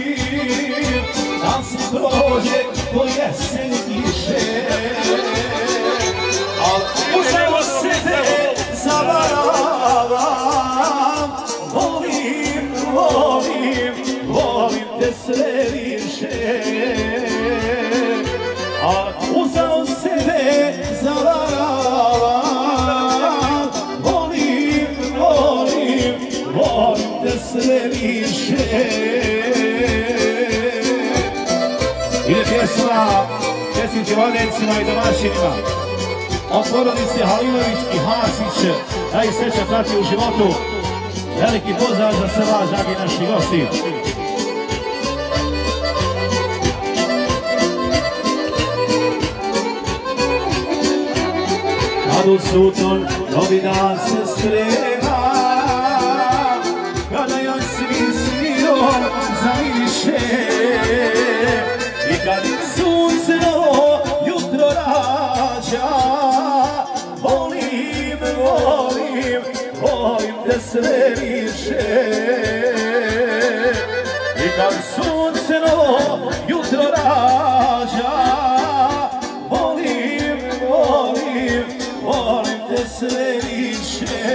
da se prođe po jesen kiše, al uzeo se te zavaravam, volim, volim, volim te sve više, al uzeo se te zavaravam, volim te sve više. Ide pjesma čestitke mladenicima i domaćinima, od porodice Halinović i Hasić, da ih sreća prati u životu. Veliki pozdrav za sve vas, dragi naši gosti. Kad u suton novi dan se srema, kada još svi svirom zamiriše, i kad sunce novo jutro rađa, volim, volim, volim te sve više. I kad sunce novo jutro rađa, volim, volim, volim te sve više.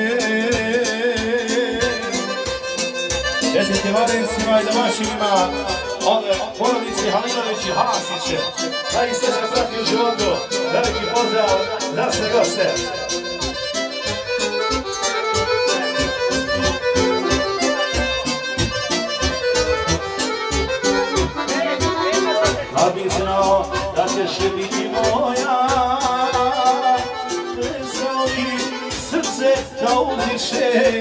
Čestitke mladenicima i domaćinima, od porodice Halinović i Hasić, da ih sreća prati u životu. Veliki pozdrav za sve goste. Kad bi znao da ćeš biti moja, srce kao uziše,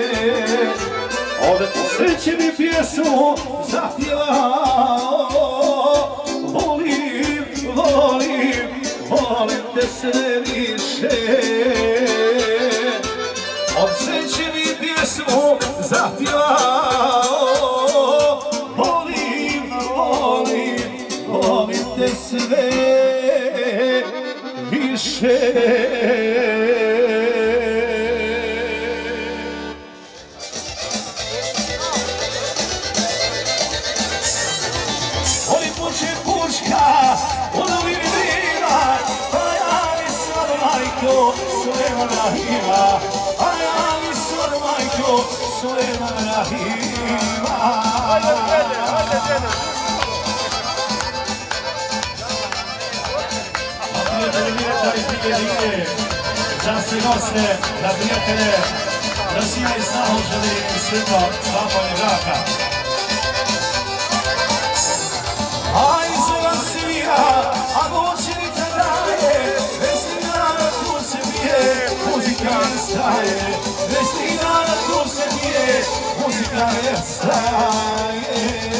ove sreće mi pjesmu zapjevao, volim, volim te sve više. Od sreće mi pjesmu zapjevao. Volim te sve više. Oni puče puška, ono mi drima, a ja mi sad majko Sulejman Rahima, a ja mi sad majko Sulejman Rahima. Ajde, djede. Za sve goste, za prijatelje, da sina i snahu želi sretno sklapanje braka. A izvela svira, a moćenica daje, bez dinara tu se bije, muzika ne staje. Bez dinara tu se bije, muzika ne staje.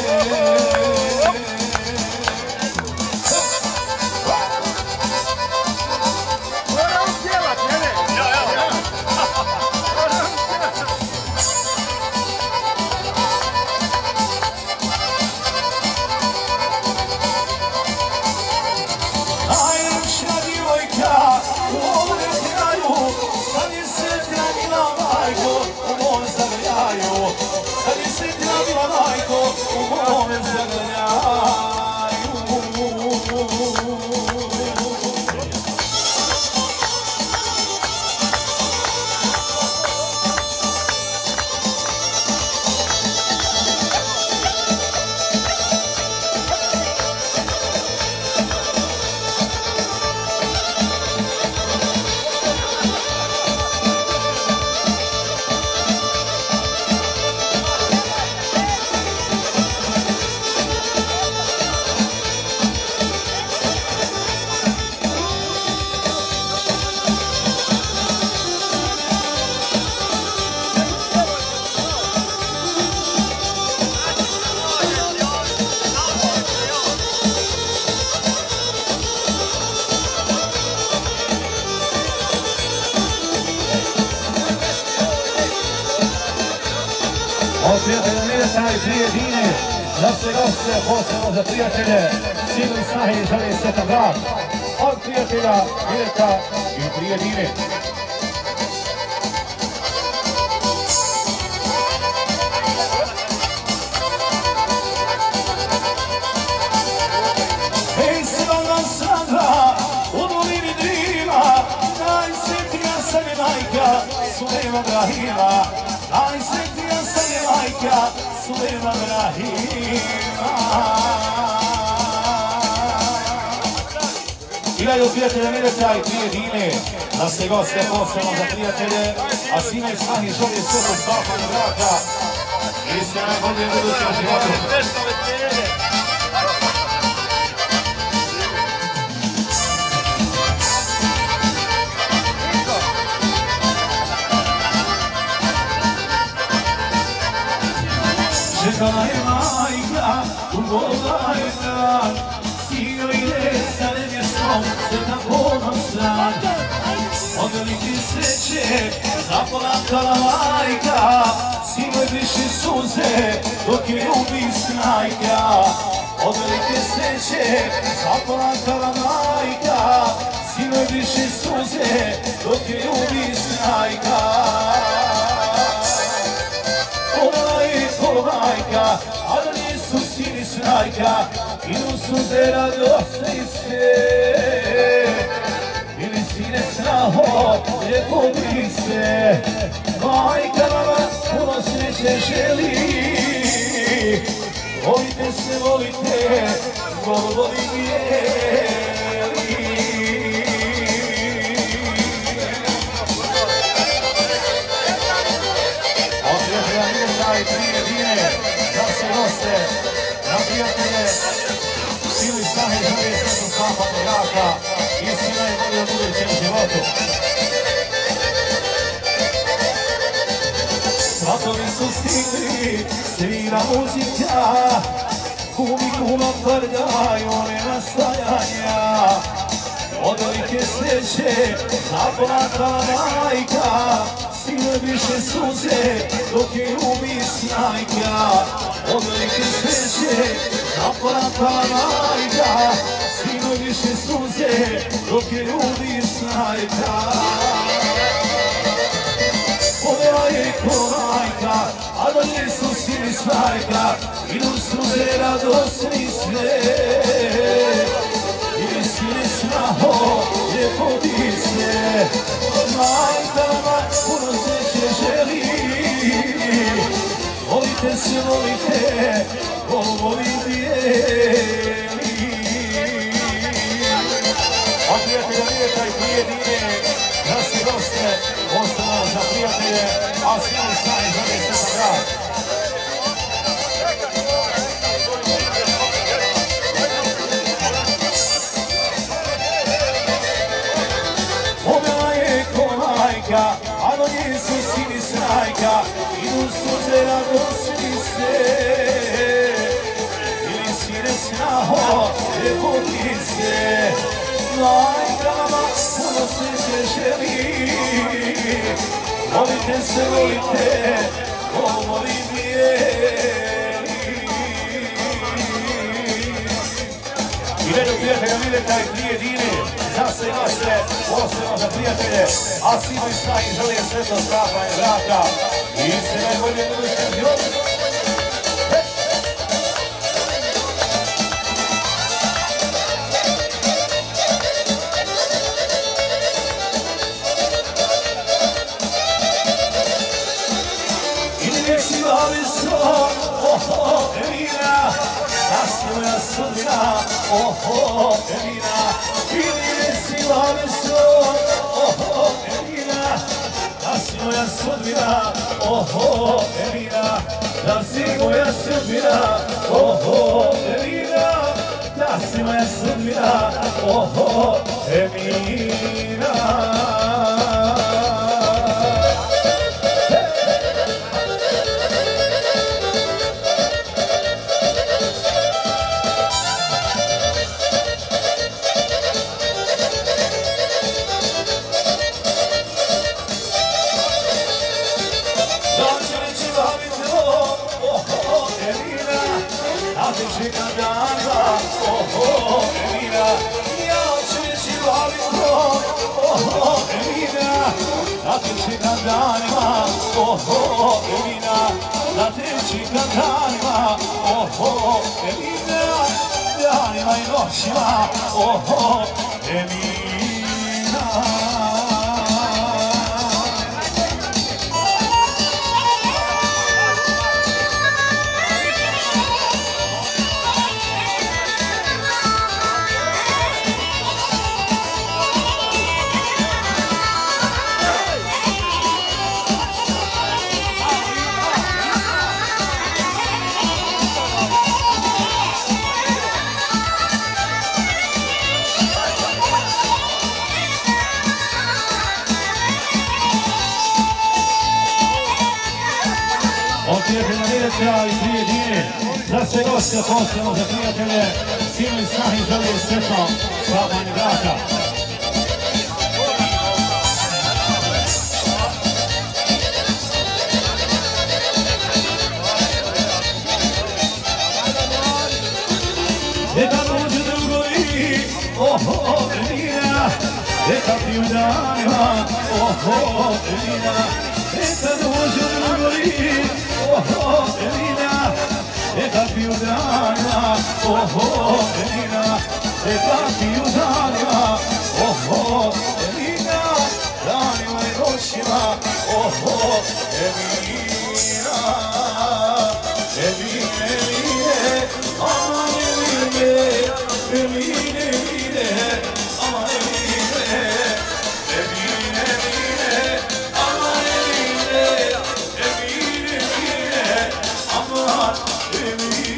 Od prijatelja Mireta i Prijedine, za sve goste, posebno za prijatelje, sinu i snahi želi sretan brak. Od prijatelja Mireta i Prijedine. Ej, Silvana Sandra, u dolini Drima, najsretnija sam je majka Sulejman Rahima. Najsretnija sam je majka Sulejman Rahima. Igraju prijatelja Mireta i Prijedine, da se goste posebno za prijatelje, a sina i snahi želi sretno sklapanje braka i sve najbolje budućem životu. Čekala je majka, ugola je dan, sino ide sa nevjestom, sve na ponos stran. Od velike sreće zaplakala majka, sino je briše suze dok je ljubi snajka. Od velike sreće zaplakala majka, sino je briše suze dok je ljubi snajka. Majka, ali nisu sini snajka, idu suze radosnice. Ili sine snaho, lijepo brise, majka vama puno sreće želi. Volite se, volite, voli bijeli. Od prijatelja Mireta i Prijedine, za sve goste, na prijatelje, sili snahe želi sretno sklapanje braka i sve najbolje u budućem životu. Svatovi su stigli, svira muzika, kumi kuma prdaju, nema stajanja. Od sreće, zaplakala majka, sine više suze, dok je ljubi snajka. Od velike sreće, zaplakala majka, sine više suze, dok je ljubi snajka. Povela je ko majka, a da nisu sini snajka, idu suze radosni sve. Ili sine snaho, lijepo ti se, majka nama puno sreće želi. Volite se, volite, volim bijeli. A prijatelja Lijeta i Prijedine, da se goste, ostalo za prijatelje, a svi stani žele Sveta grad. Povela je ko majka, a do nje su sini snajka, idu suze radosni se. Ili sine snaho, lijepo ti se, majka nama puno sreće želi. Volite se, volite, volim bijeli. I redu prijatelja Mileta i Prijedine, za se goste, posebno za prijatelje, a svi moji snaji žele sretno sklapanje braka i se najbolje budući šampioni. Emina, da si moja sudbina, oho, Emina, ili si Laviso, oho, Emina, da si moja sudbina, oho, Emina, da si moja sudbina, oho, Emina, da si moja sudbina, oho, Emina. Čekam danima, oho, Emina, ja ću reći valito, oho, Emina, da te čekam danima, oho, Emina, da te čekam danima, oho, Emina, danima i noćima, oho, Emina. Od prijatelja Mileta i Prijedine, za sve goste, posebno za prijatelje, sinu i snahi želije sretno sklapanje braka. Neka dođu drugovi, oho, Emina, neka piju danima, oho, Emina, neka dođu drugovi, oho, Emina, neka piju danima, oho, Emina, neka piju danima, oho, Emina, danima i noćima, oho, Emina, Emine, Emine, aman Emine, Emine, Emine, aman Emine, Emine, Emine, aman Emine, Emine, Emine, aman Emine.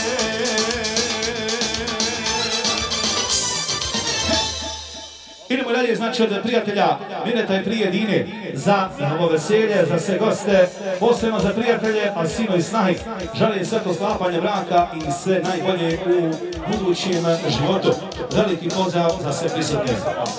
Idemo idemo dalje, znači od prijatelja Mileta i prije Dine za ovo veselje, za sve goste, posebno za prijatelje, a sino i snahi, želim sve to sklapanje braka i sve najbolje u budućem životu. Veliki pozdrav za sve prisutne.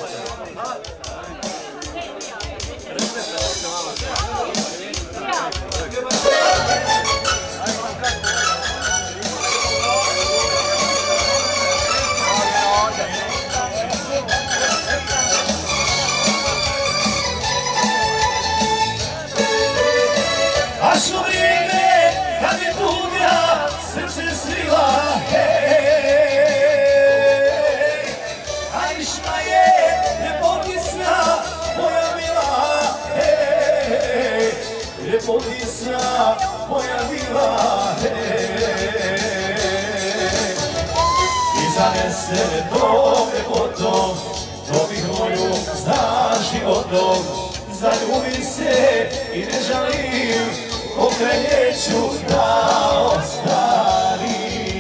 Ašlo vrijeme kad je tuga srce svila, a išla je ljepotisna moja mila, ljepotisna moja mila, i zanese to ljepotom, to bih volju zna životom, zaljubim se i ne žalim, okrenjeću da ostarim.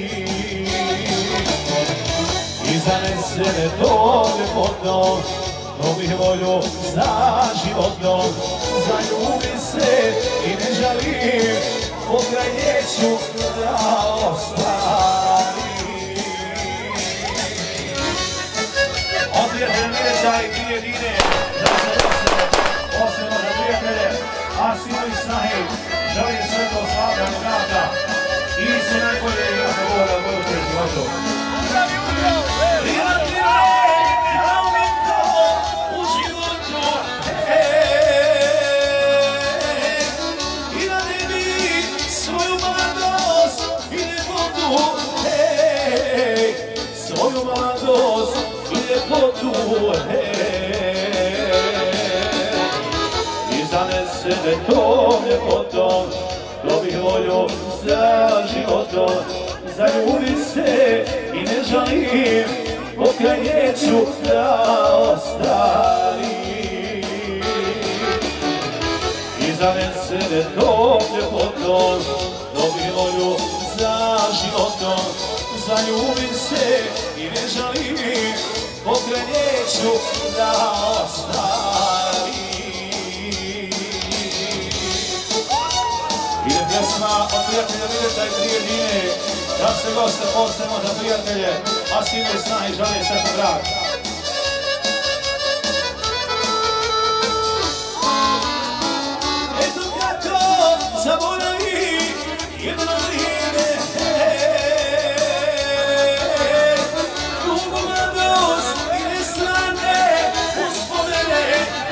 I zanese me to ljepotom, to bih volju zna životom, zaljubim se i ne žalim, okrenjeću da ostarim. Prijatelj Mileta i prije Dine, da se dostane, posebno za prijatelje, a sino i snahi, želim sve to slavljanje braka i sve najbolje i ako Boga buduće životu. Dao mi to u životu, i dade mi svoju mladost i ljepotu, svoju mladost i ljepotu, i zanese me to ljepotom, to bih volju za životom, zaljubim se i ne žalim, okrenjeću da ostarim. I zanese me to ljepotom, to bih volju za životom, zaljubim se i ne žalim, okrenjeću da ostarim. Ide pjesma od prijatelja Mileta i prije Dine, da se goste posebno za prijatelje, a sino i snahi žele sve to brak. Eto kako zaboravi jedno vrijeme, dugo mladost i nestrane uspomene,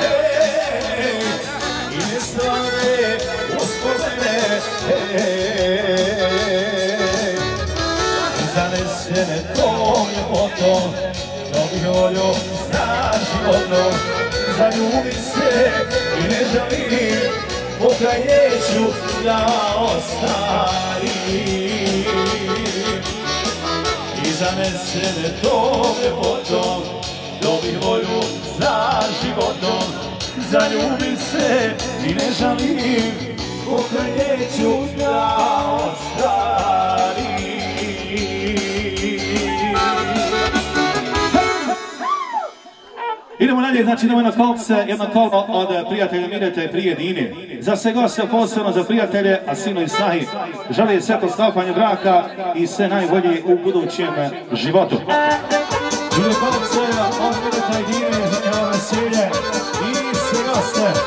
i nestrane uspomene, zanese me to ljepotom, to bih volju zna životom, zaljubim se i ne žalim, okrenjeću da ostarim. I zanese me to ljepotom, to bih volju zna životom, zaljubim se i ne žalim, okrenjeću da ostarim. Idemo dalje, znači idemo jedno kolmo od prijatelja Mileta i prije Dine. Za sve goste, posebno za prijatelje, a sino i snahi, žele sve to sklapanje braka i sve najbolje u budućem životu. Ide kolce od Mileta i Dine, za njevo veselje i sve goste.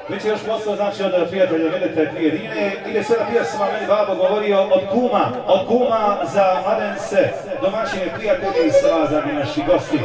Već je još postao, znači, od prijatelja vidite dvije dine. Ide sada pjesma, meni babo govorio od kuma za Mladence, domaćine prijatelji i sva zadnji naši gosti.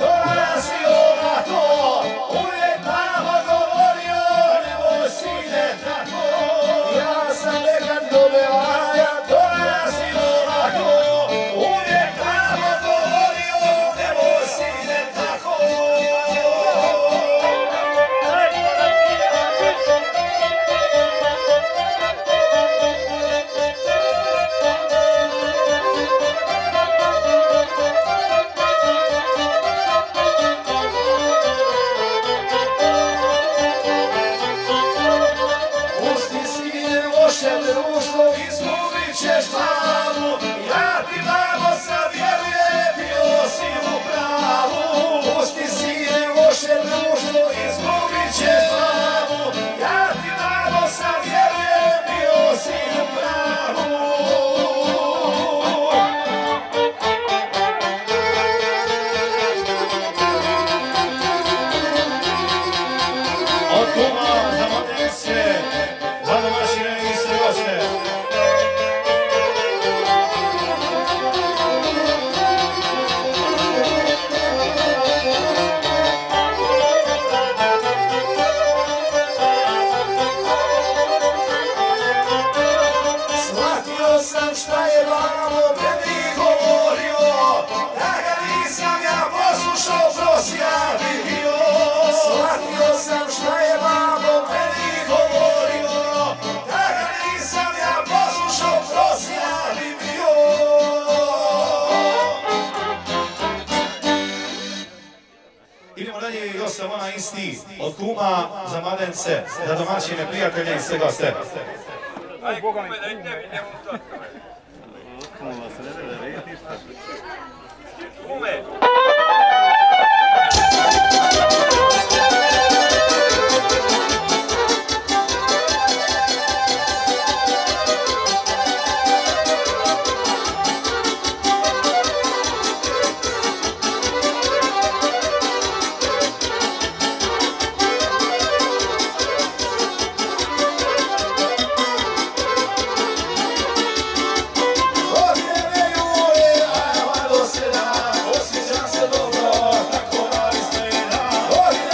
Od kuma za Mladence, za domaćine prijatelje i sve goste. Ajde, kume, da i tebi idemo u to. Kume! Osjećam se dobro, tako mali ste i da.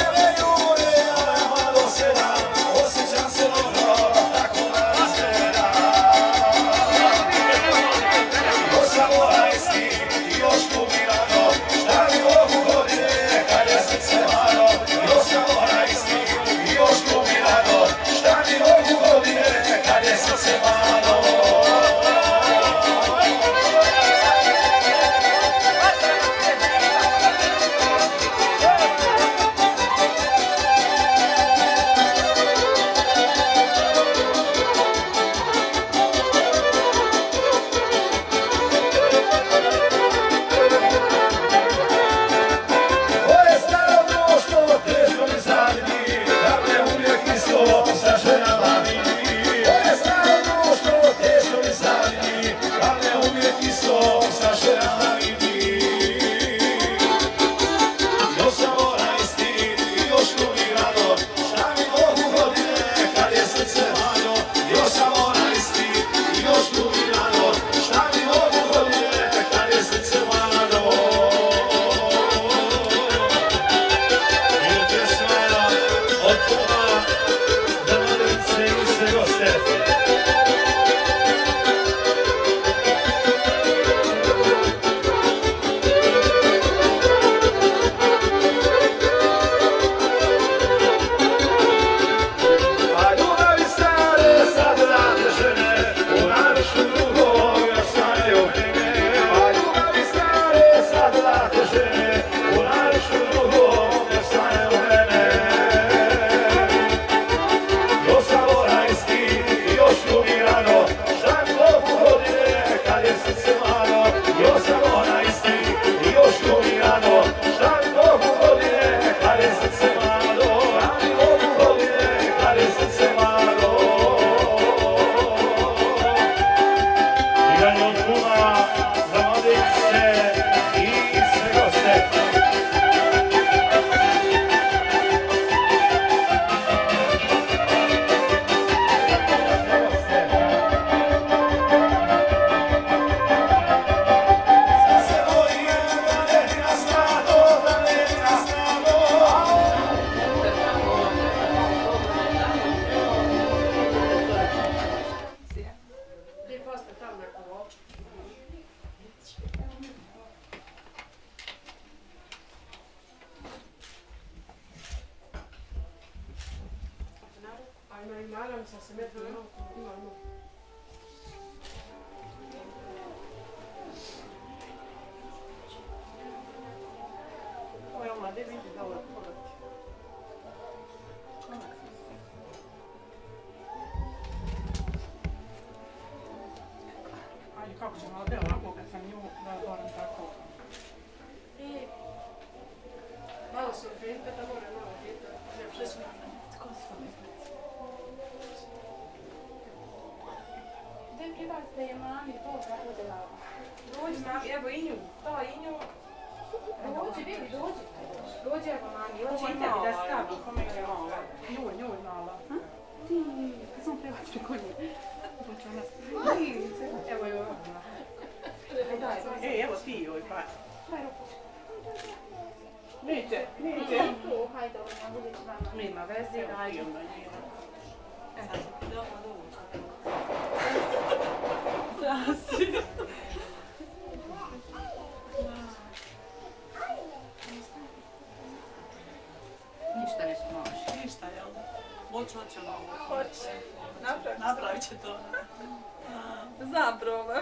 Ajme, naravno sam se metila na oko, ima. Ovo je omlade, vidi da ovo je pogledati. Ajde, kako će malo, evo onako kad sam nju, da moram tako. Malo sam finte, da moram malo finte. Što smo tko sam Gdje pribacite je mami, to kako da lava? Dođi mami, evo i nju, to i nju. Dođi, vidi, dođi. Dođi, evo mami, Ovo hoće je i tebi da stavi. Kome je malo? Nju malo. Ti, kad sam prebac preko nje. Evo je ovo. Evo ti joj, pa. Neće. Tu, hajde, ovo ne bude s vama. Nema veze, daj onda njena. Zasi. Ništa ne smoši. Ništa, jel da? Hoće na ovo. Hoće. Napravit će to. Zapravo.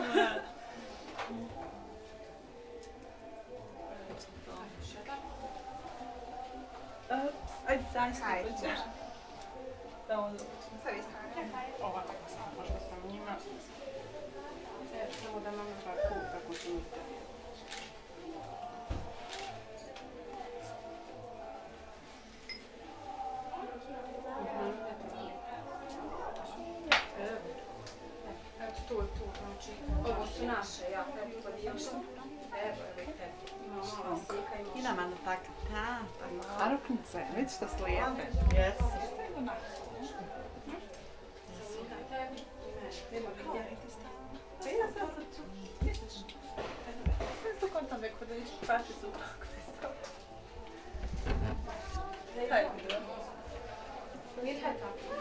Ajde, sajski. Da onda ovako sam, možda sam njima. Samo da mama tako kako činite. Tu, znači, ovo su naše, ja tebi podijelim. Evo i tebi. Malo slika i I nama na tako, a ruknice, vidi što su lijepe. Jes. Nema vidjeti. Ja sam tu. Sve su kontam veko da niš paši su kako se stavlja. Daj mi da. Vidjeti tako.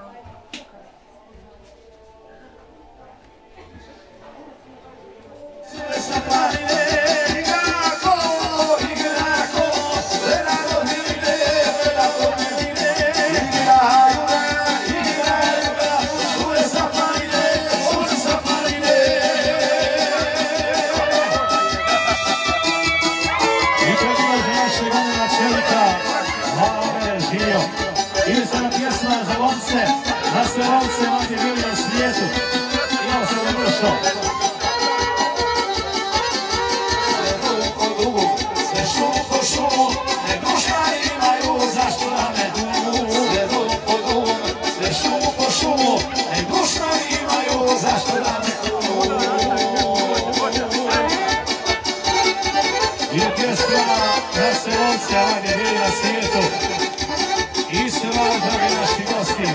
Ili se na pjesma za lonce, na sve lonce manje bili na svijetu. Imao sam došao. Sve šumu po šumu, ne duša imaju zašto da me dumu. Sve dumu po dumu, sve šumu po šumu, ne duša imaju zašto da me dumu. Ili pjesma na sve lonce manje bili na svijetu. I sve vam, dragi naši gosti.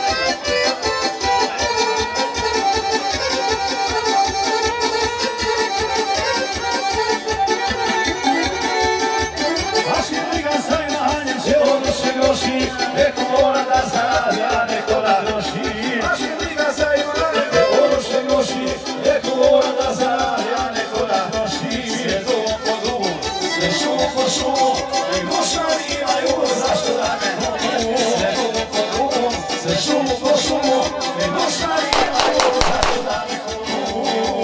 Baš je briga za imanje, će odnoše groši, neko mora da zarja, neko da groši. Baš je briga za imanje, odnoše groši, neko mora da zarja, neko da groši. Sve dumu po dumu, sve šumu po šumu, ne duša imaju zašto da me dumu. Sve dumu po dumu, sve šumu po šumu, ne duša imaju zašto da me dumu.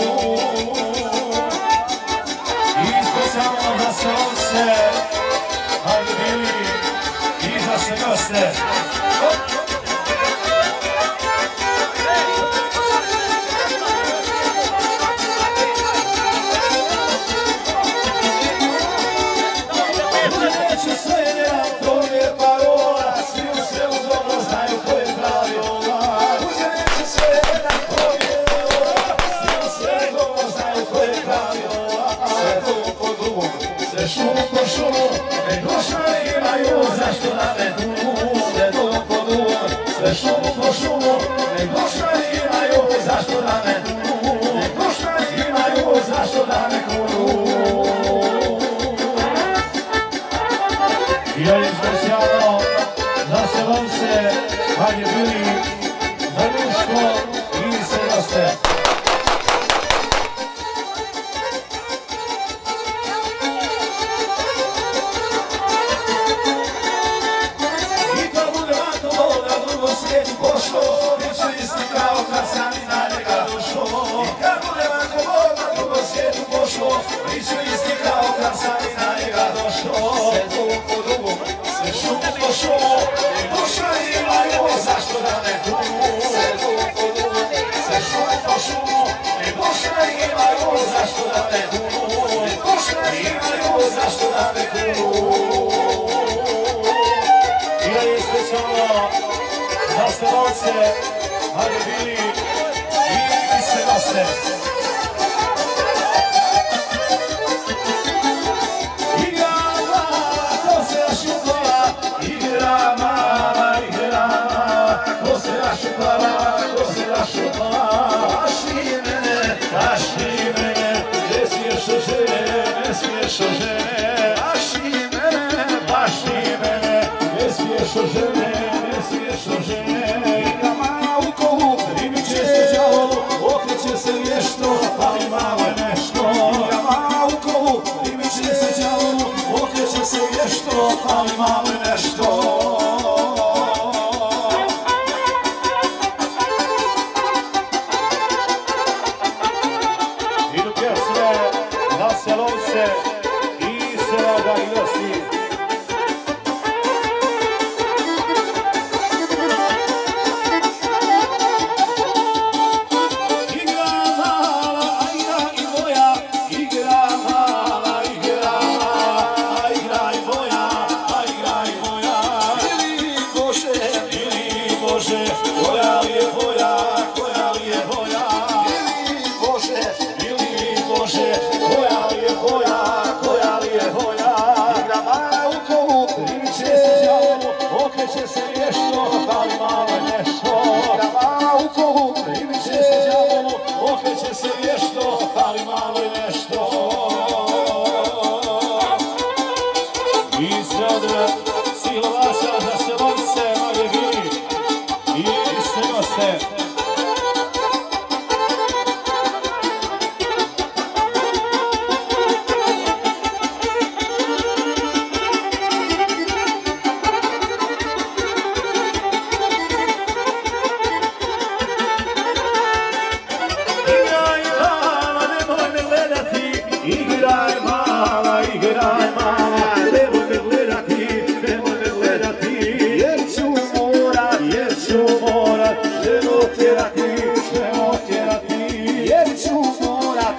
I specijalno za sve ovce, hajde bili, i za sve goste. Neće sve jedan, to je parola, svi u svemu dobro znaju ko je pravi ola. Neće sve jedan, to je parola, svi u svemu dobro znaju ko je pravi ola. Sve dumu po dumu, sve šumu po šumu, ne duša imaju zašto da me dumu. Sve dumu po dumu, sve šumu po šumu, ne duša imaju zašto da me dumu. Ne duša imaju zašto da me dumu. I ovdje specijalno za sve lonce, hajde bili, za društvo i sve goste. I kad bude vato voda, drugo svijetu pošlo, bit ću isti kao kad sam i na njega došlo. I kad budem ako Bog na drugom svijetu pošlo, bit ću isti kao kad sam i na njega došlo. Sve dugo po dugo, sve šumu po šumu, i duša imaju, zašto da ne kumu? Sve dugo po dugo, sve šumu po šumu, i duša imaju, zašto da ne kumu? I duša imaju, zašto da ne kumu? I specijalno za Stelovce, hajde bili i se noste. Igra mala, ko se rašuplala, igra mala, ko se rašuplala, ko se rašuplala. Kaši mene, ne smiješ o žene, ne smiješ o žene. Kaši mene, ne smiješ o žene, ne smiješ o žene. Igra malu kovu, rimiće se djavolu, okreće se vješto, ali malo je nešto. Igra malu kovu, rimiće se djavolu, okreće se vješto, ali malo je nešto. Idu pjesme za Stelovce i Selada i Josip. Okreće se vješto, ali malo je nešto. Igra malu kovu, rimiće se djavolu, okreće se vješto, ali malo je nešto. Iz Zadra, Silovaca, za Stelovce, Marije Vili i sve goste. Igraj mala, nemoj me gledati, jer ću morat, ženo tjerati, jer ću morat,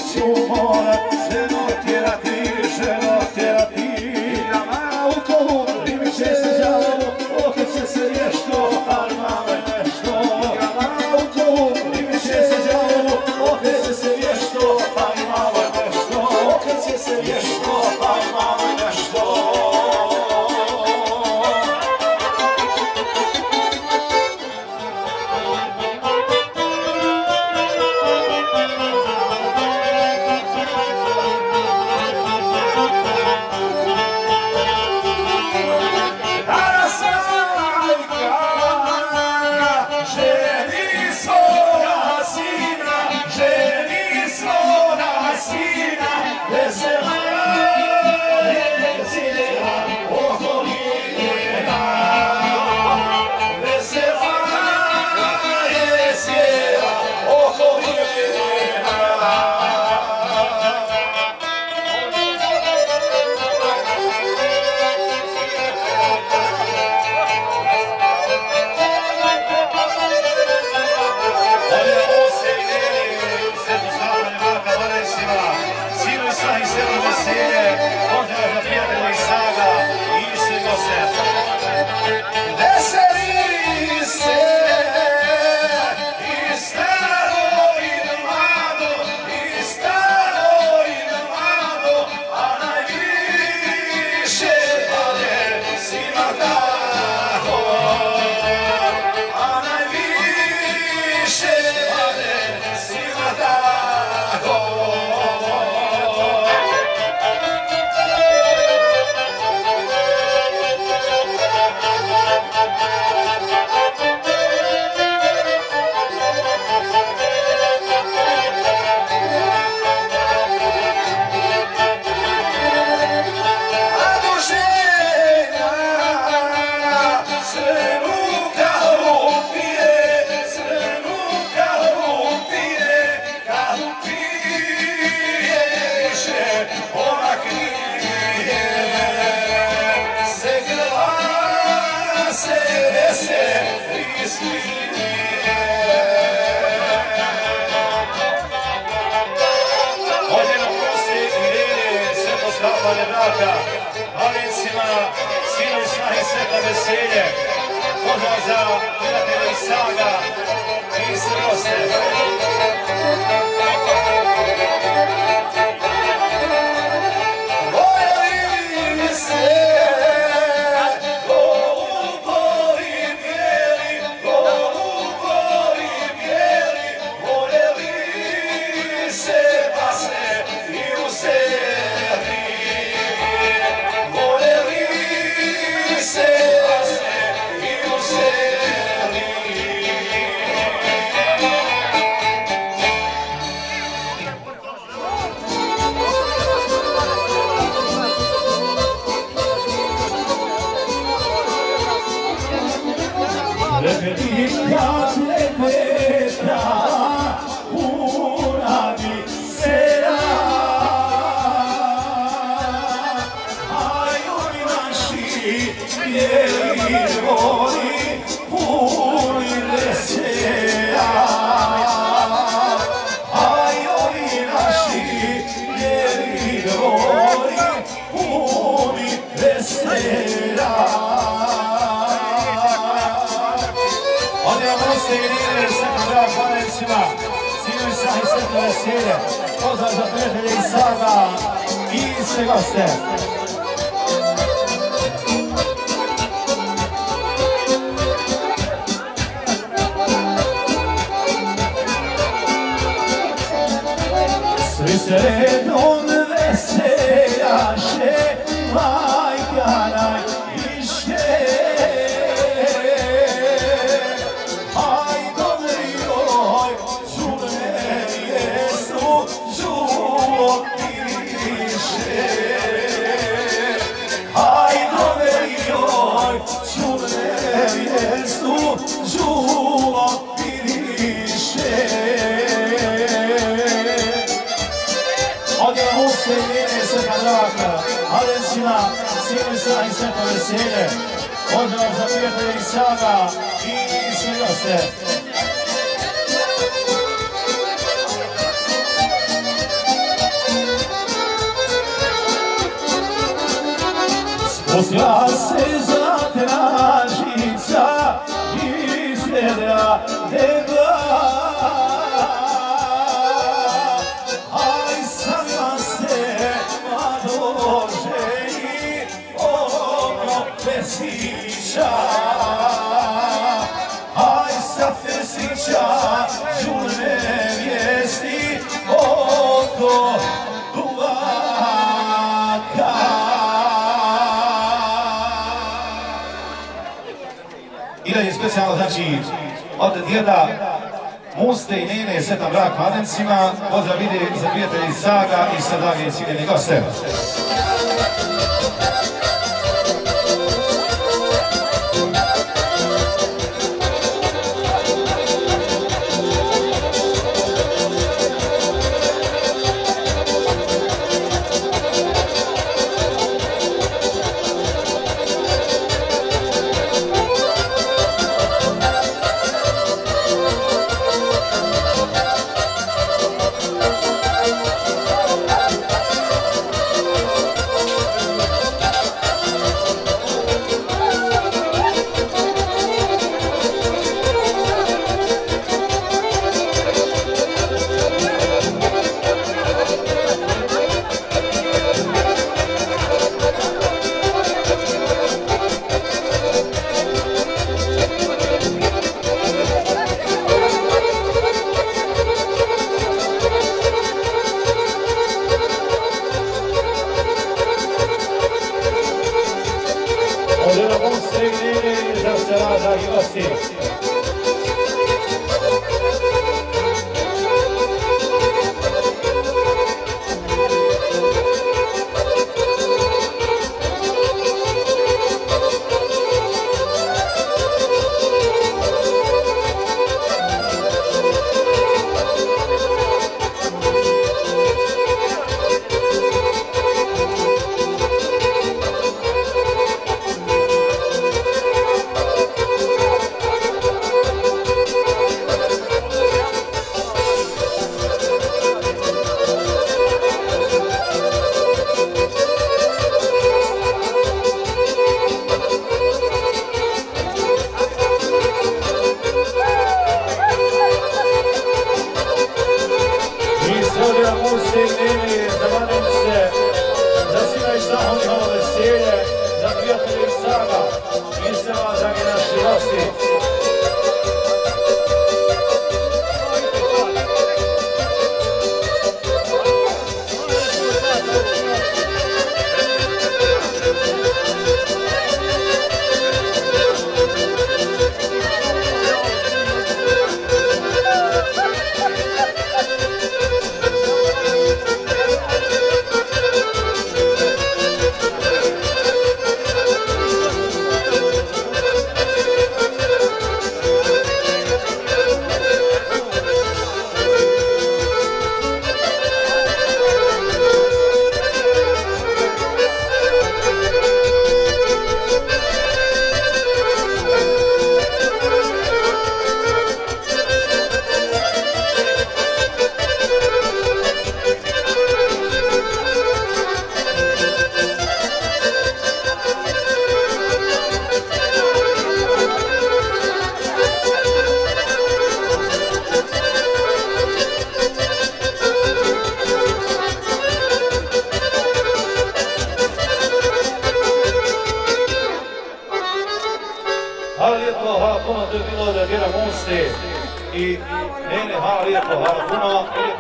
ženo tjerati. Igra malu kovu, rimiće se djavolu, okreće se vješto, ali malo je nešto. Igra malu kovu, rimiće se djavolu, okreće se vješto, ali malo je nešto. Okreće se vješto, ali malo je nešto. braka, Valencima, sinu i snahe sveta veselje. Pozdrav za prijatelja iz Saga i sve goste. Pozdrav za prijatelje iz Saga i sve goste. Svi se redom veseljaše, majka najviše. Aj dobri oj, čudne jesu, čulo piše. Aj dobri oj, čudne jesu, čulo piše. Odjela Muske i njene Sveta braka, Valencima, sinu i snahe sveta veselje. Pozdrav za prijatelje iz Saga i sve goste. Spustila se zlatna žica iz vedra neba. Aj savila se mladoženji oko pesića. Aj sa pesića žurne vijesti oko duvaka. I da je specijalno, znači, od djeda Muste i njene Sveta brak Valencima. Pozdrav ide za prijatelji iz Saga i sa drage ciljene goste. je bilo od Djera Moste i Nene, hvala lijepo, hvala puno.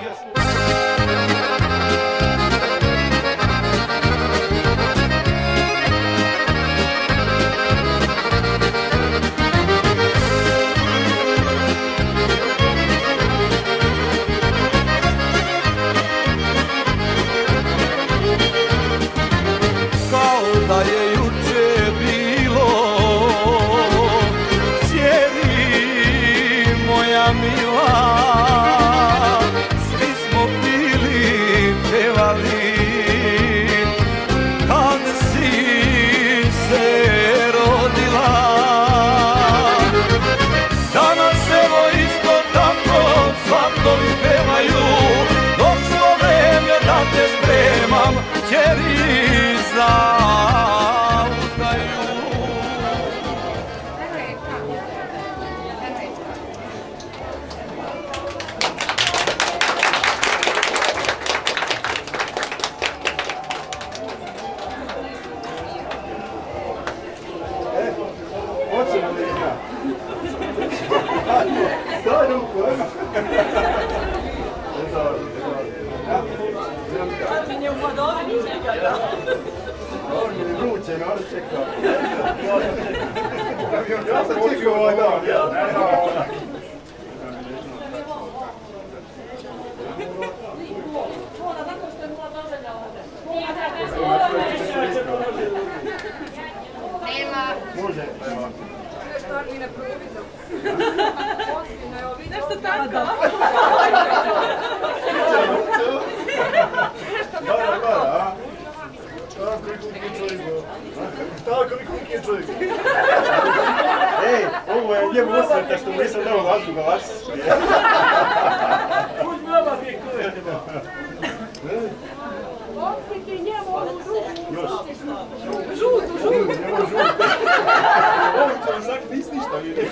Kao da je juče bilo, sjedi moja mila, svi smo bili pevali kad si se rodila. Danas evo isto tako svatkovi pevaju, došlo vreme da te spremam, ćeri za udaju. Hoćemo li igra? Daj ruku, Nije u Madoni čeka. Vruće, narod čeka. Ja sam čekao ovaj dan. Može, evo. Nešto Armine providio. Nešto tako. Bara, bara, a? Tako li čovjek? Ej, ovo je njemu osvrta što nisam dao važu glas. Uzmi oba dvije kujete ba. Otkriti njemu ovu Još. žutu. Njemu žutu. Ovo će znak nis ništa vidi.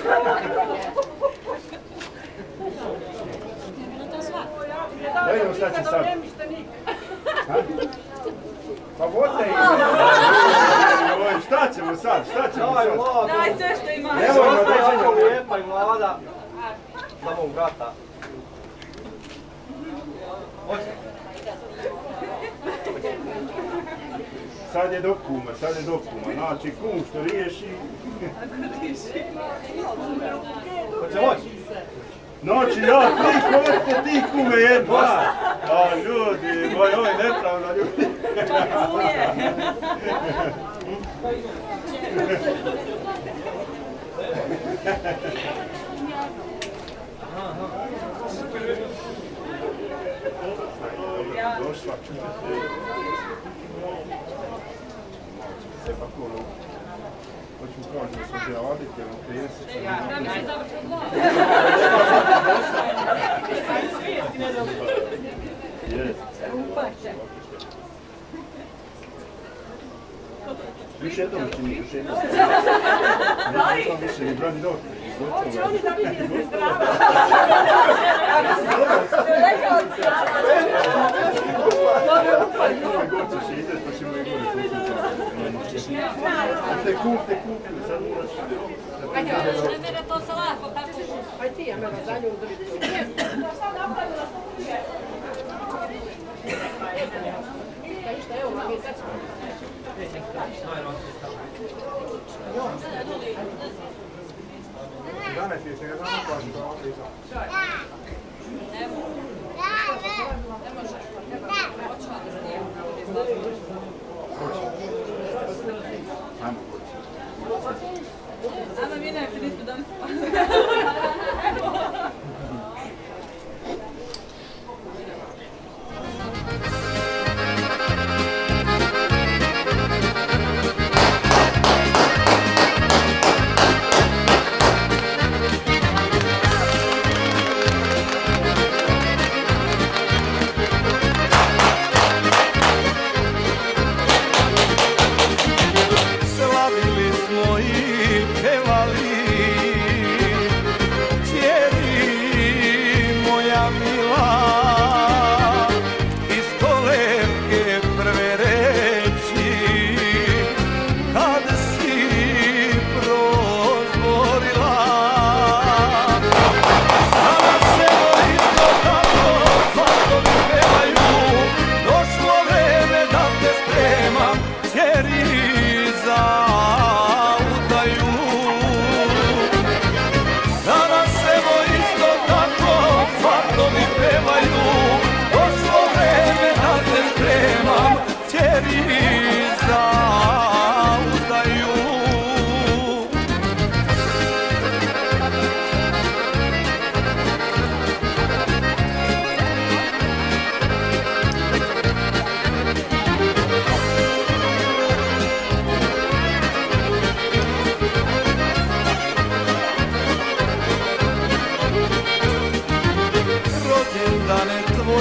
Da vidimo šta će sad. Pa vodne ide. Šta ćemo sad? Daj sve što imaš. Evo ima Jako lijepa i mlada. Za mog brata. Sad je do kuma. Znači kum što riješi. Hoće moći? Znači ja, ti kume jedna. A ljudi, moj, ovo je nepravda ljudi. Došla. Se pa kolo. Hoću kažem da sam bio aditivan 30. Da mi se završio glavu. Još jednom čini, još jednom. Ne znam više, ni brani dok. Hoće oni da vidi jeste zdrava. Gore ćeš ideti pa ćemo i gore poslušati. Te kup, sad moraš. Ne mene to se lako, kako se žuti. Aj ti, ja mene za nju udrži. Šta napravila studije? Pa išta, evo, mi sad ćemo. Danas je se ga znamo plaći to ovdje izam. Ne može. Hoćela da snijem. Ajmo hoći. Ana mi je najprije nismo danas spali. Slavili smo i pevali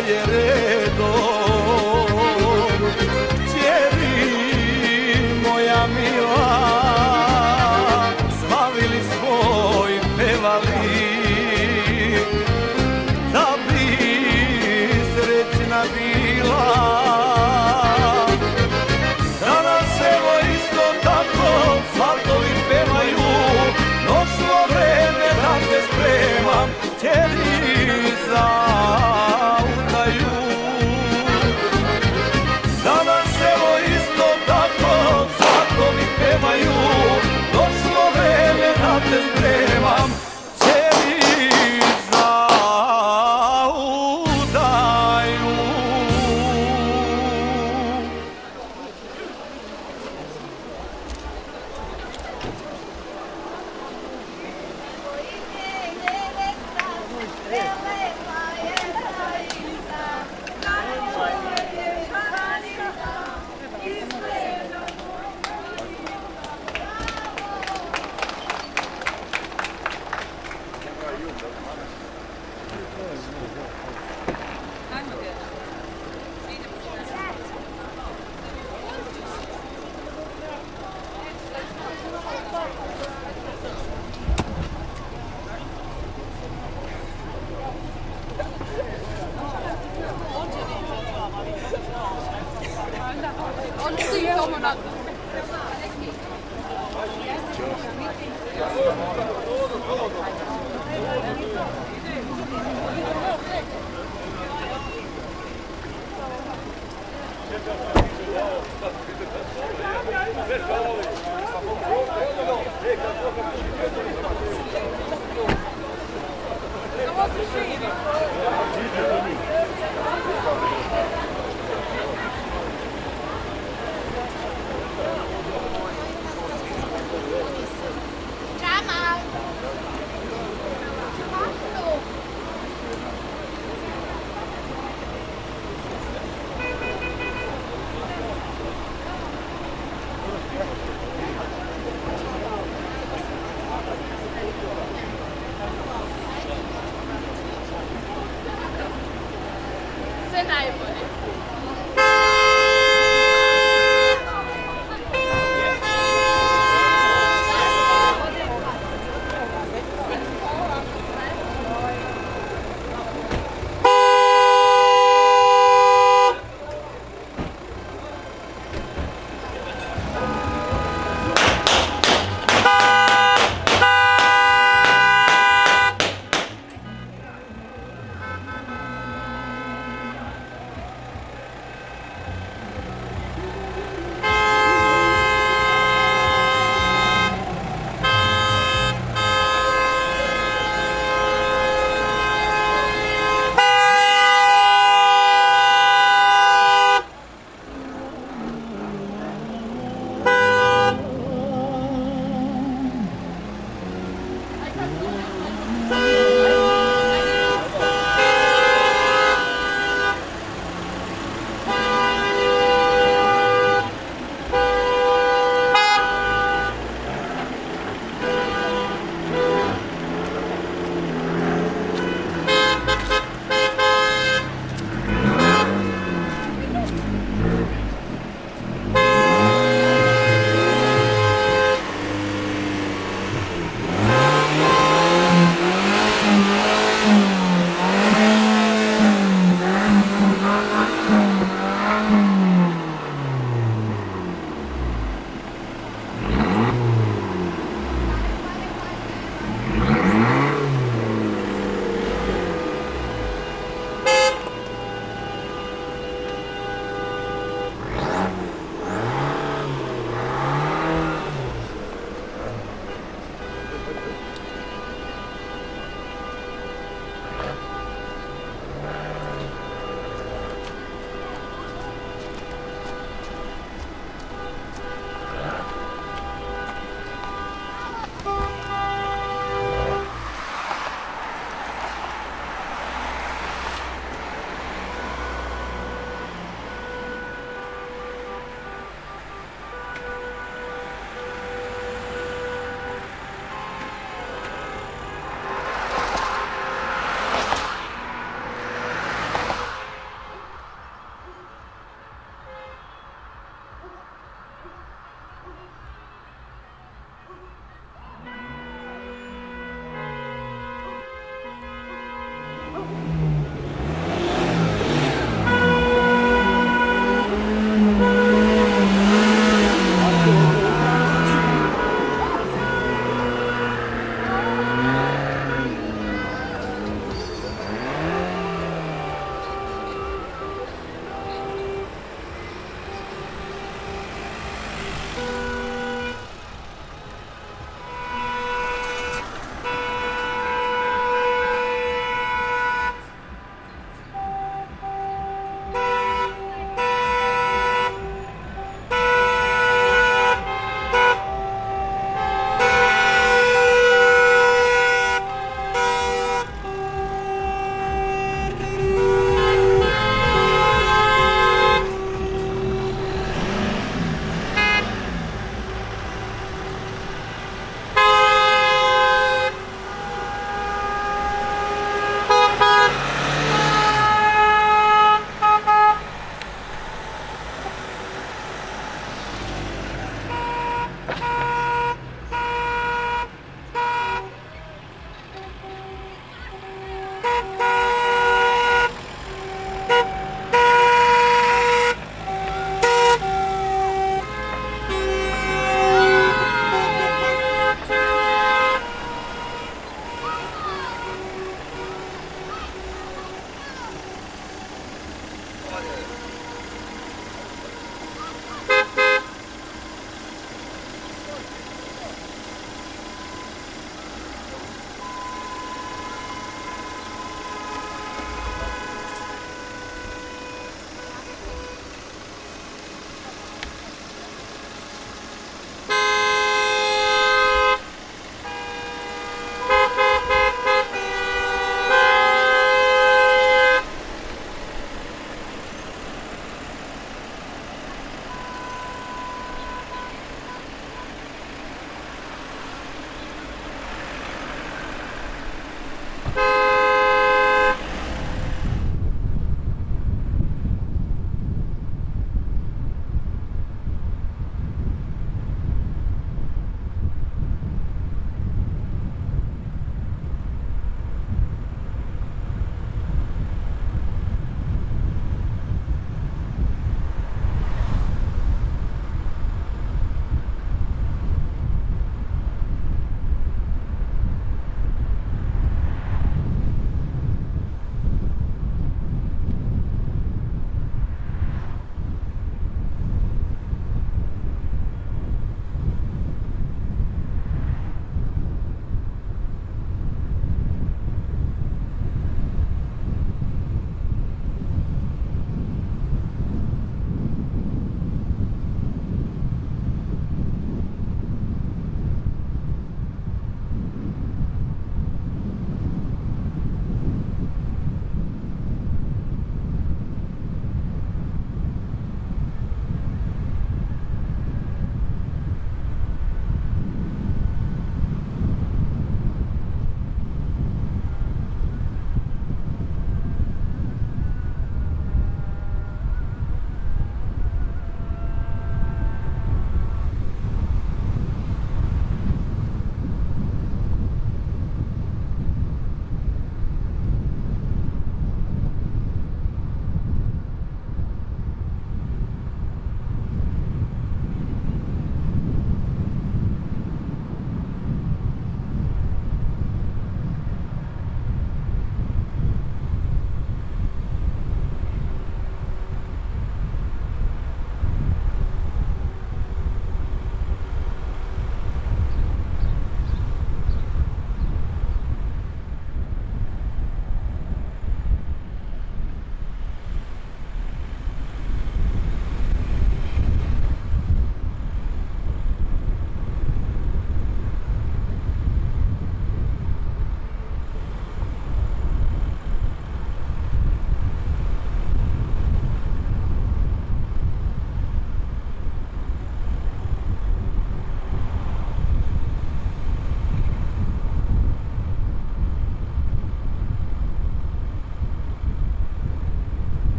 je redom. Kćeri moja mila, slavili smo i pevali, da bi srećna bila. Danas evo isto tako svatovi pevaju, noćno vreme da te spremam, kćeri za udaju. Danas evo isto tako svatovi pevaju, noćno vreme da te spremam, kćeri za udaju.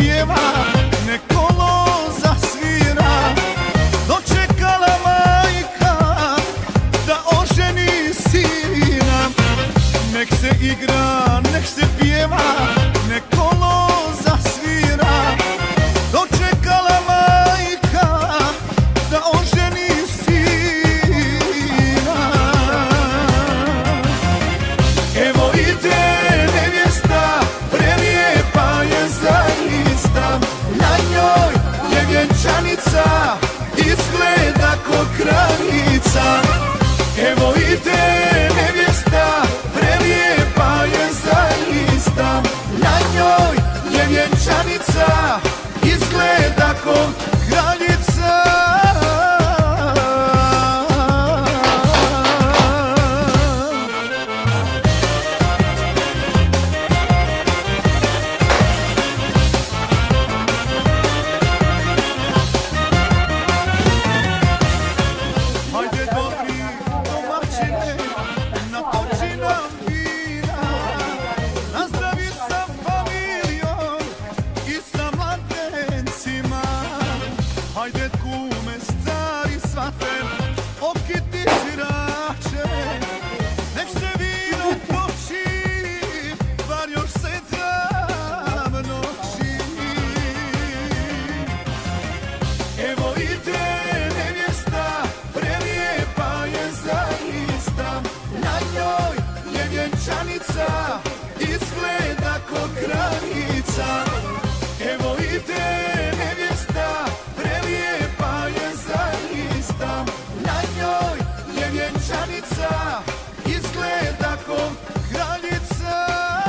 pjeva, nek kolo zasvira. Dočekala majka da oženi sina. Nek se igra, nek se pjeva, nek kolo zasvira. Dočekala majka da oženi sina. Evo ide nevjesta, prelijepa je zaista. Na njoj je vjenčanica, izgleda ko kraljica. Evo ide nevjesta, prelijepa je zaista. Na njoj je vjenčanica, izgleda ko kraljica. Hajde dobri domaćine, natoči nam vina. Nazdravi sa familijom i sa mladencima. Hajde kume stari svate, okiti svirače. Nek se vino toči, bar još 7 noći. Evo ide nevjesta, prelijepa je zaista. Na njoj je vjenčanica, izgleda ko kraljica. Evo ide nevjesta, prelijepa je zaista. Na njoj je vjenčanica, izgleda ko kraljica.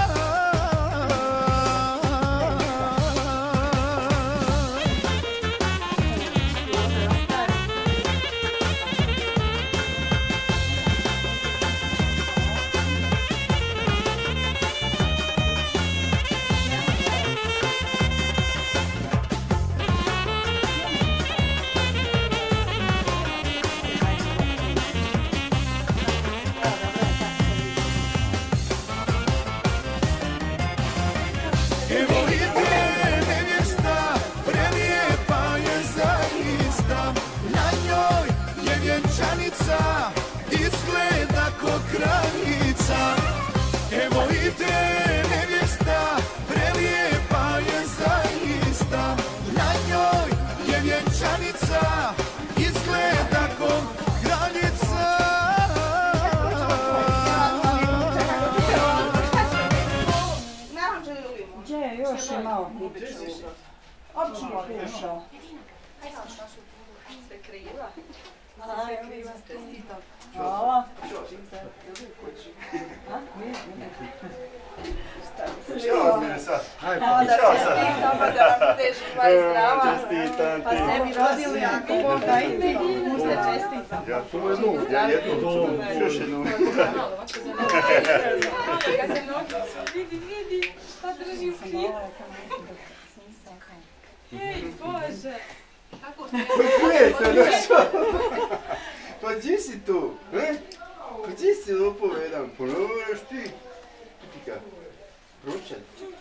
Evo ide nevjesta, prelijepa je zaista. Na njoj je vjenčanica, izgleda ko kraljica. Evo ide nevjesta, prelijepa je zaista. Na njoj je vjenčanica, izgleda ko kraljica. Gdje je još i malo kubicu? Obično kušao. Sve kriva. Hvala. Čao mene sad. Da nam bude živa i zdrava. Čestitam ti. Pa sebi rodili, ako Bog da i ti mu se čestitam. Ja tu jednu, još jednu. Kad se noći, vidi, šta drži u knjigu. Ej, Bože. Kako ste? Gdje se došao? Pa gdje si tu? Pa gdje si lopov jedan? Ponoviraš ti? Tika, pročet.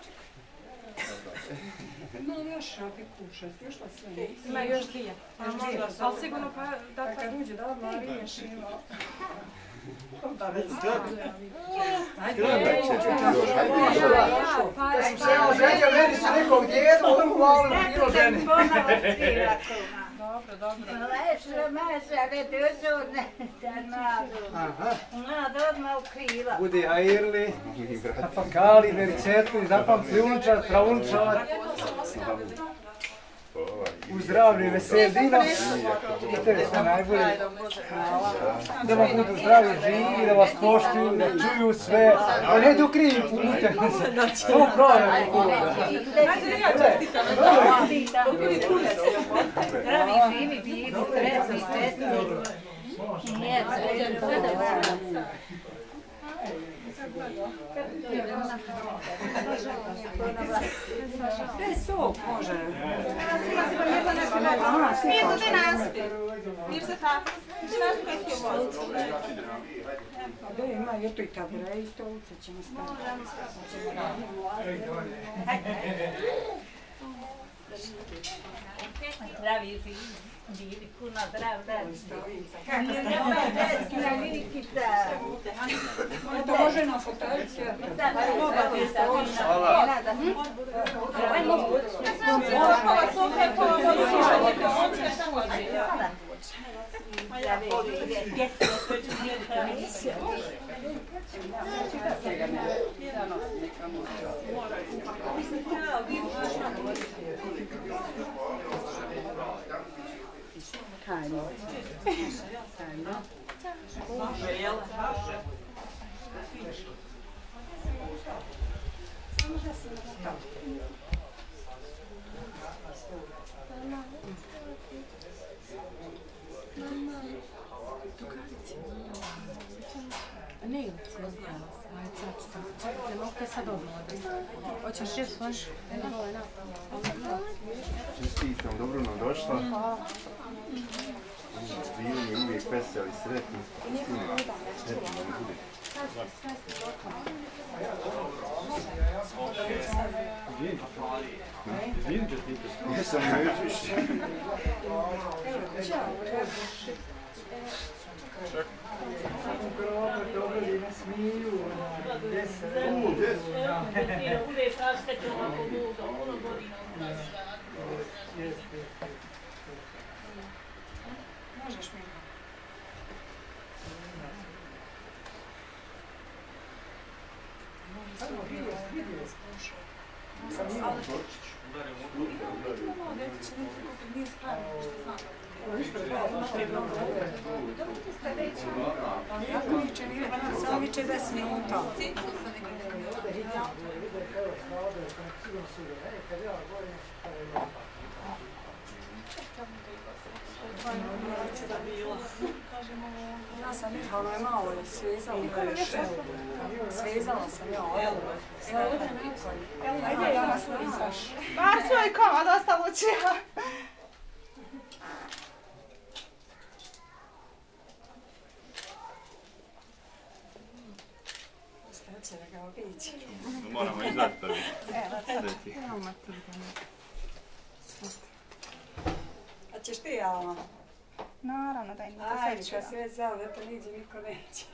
No još opet kuša, stišla sve. Ima još dvije. Ali sigurno pa da kad uđe da odmah rinješ ima. Ženja, meni su nekog djedu, ovu malu bilo žene. Dobro, dobro. Budi hajirli, zapakali, vericetli, zapamtli unučar, pravunčar. U zdravlju i vesel dino, i tebi sve najbolje. Da vam budu zdravi, živi, da vas poštuju, da čuju sve. A ne do krivim putem. To pravi bude. Zdravi, živi, bili, sretni, čestni. Nije, sve da vam. Gdje sok može? Smije to te naspi. Mir se tako. Naspi je vodu. Gdje ima i eto i tabure i stolice ćemo staviti. Zdravi živi, puno zdravlja. Kako ste? To može na foteljicu. Hvala. Hajmo. Čestitam, dobro nam došla. Bili uvijek veseli, sretni. Sretni da mi bude. Jesam neću više. Uvijek rasteću ovako ludo, ono godina Možeš mi. Jako mi će nije, samo mi će 10 minuta. Ja sam Mihala je malo svezala još. Svezala sam ja ovo. Ajde, ja nas lizaš. Ma, svoj komad ostalo ću ja. Staće da ga obići. Moramo izdati prvi. Evo, a ćeš ti, Alma? Naravno da im to Ajde, kad si već zao, da te niđe, niko neće.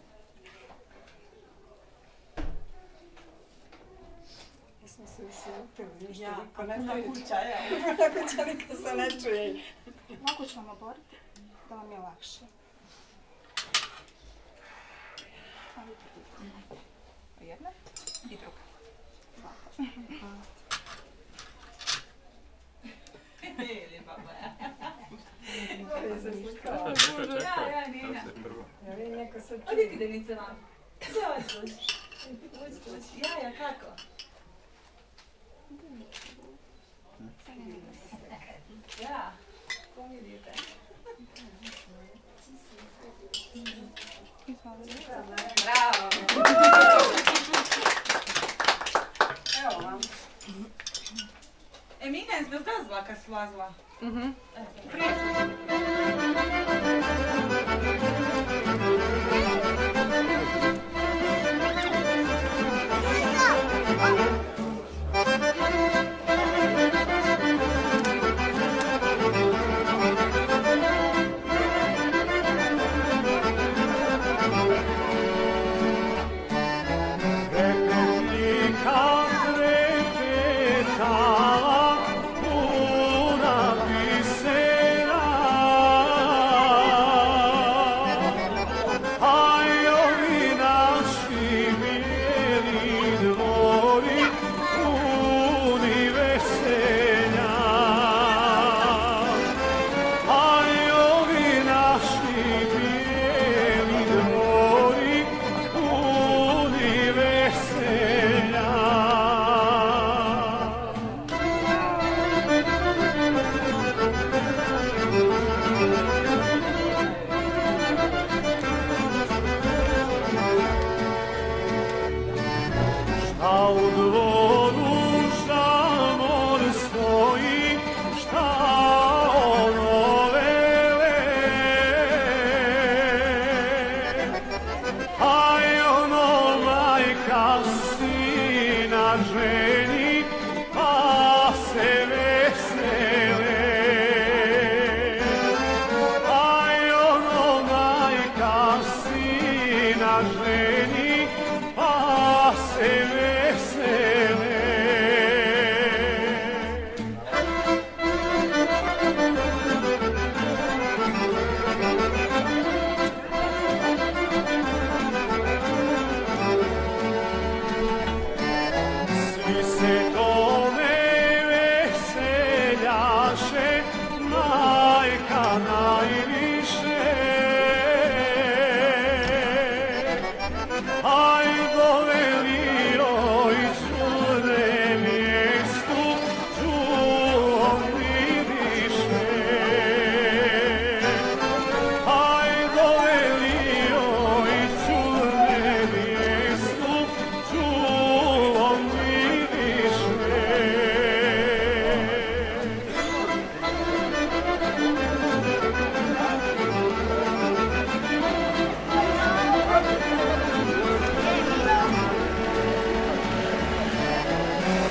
Jesmo se ušutili, ništa niko ne čuje. Na kuća niko se ne čuje. Mogu ću vam oboriti da vam je lakše. Jedna i druga. Lijepa moja. Ja, Nina. Ja vidim, neko se čuje. Odi ti Denice vam. Jaja, kako? Ja, pomirite. Bravo! Evo vam. Emina, jesi me zgazila kad si lazila? Mhm. Una visera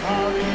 mali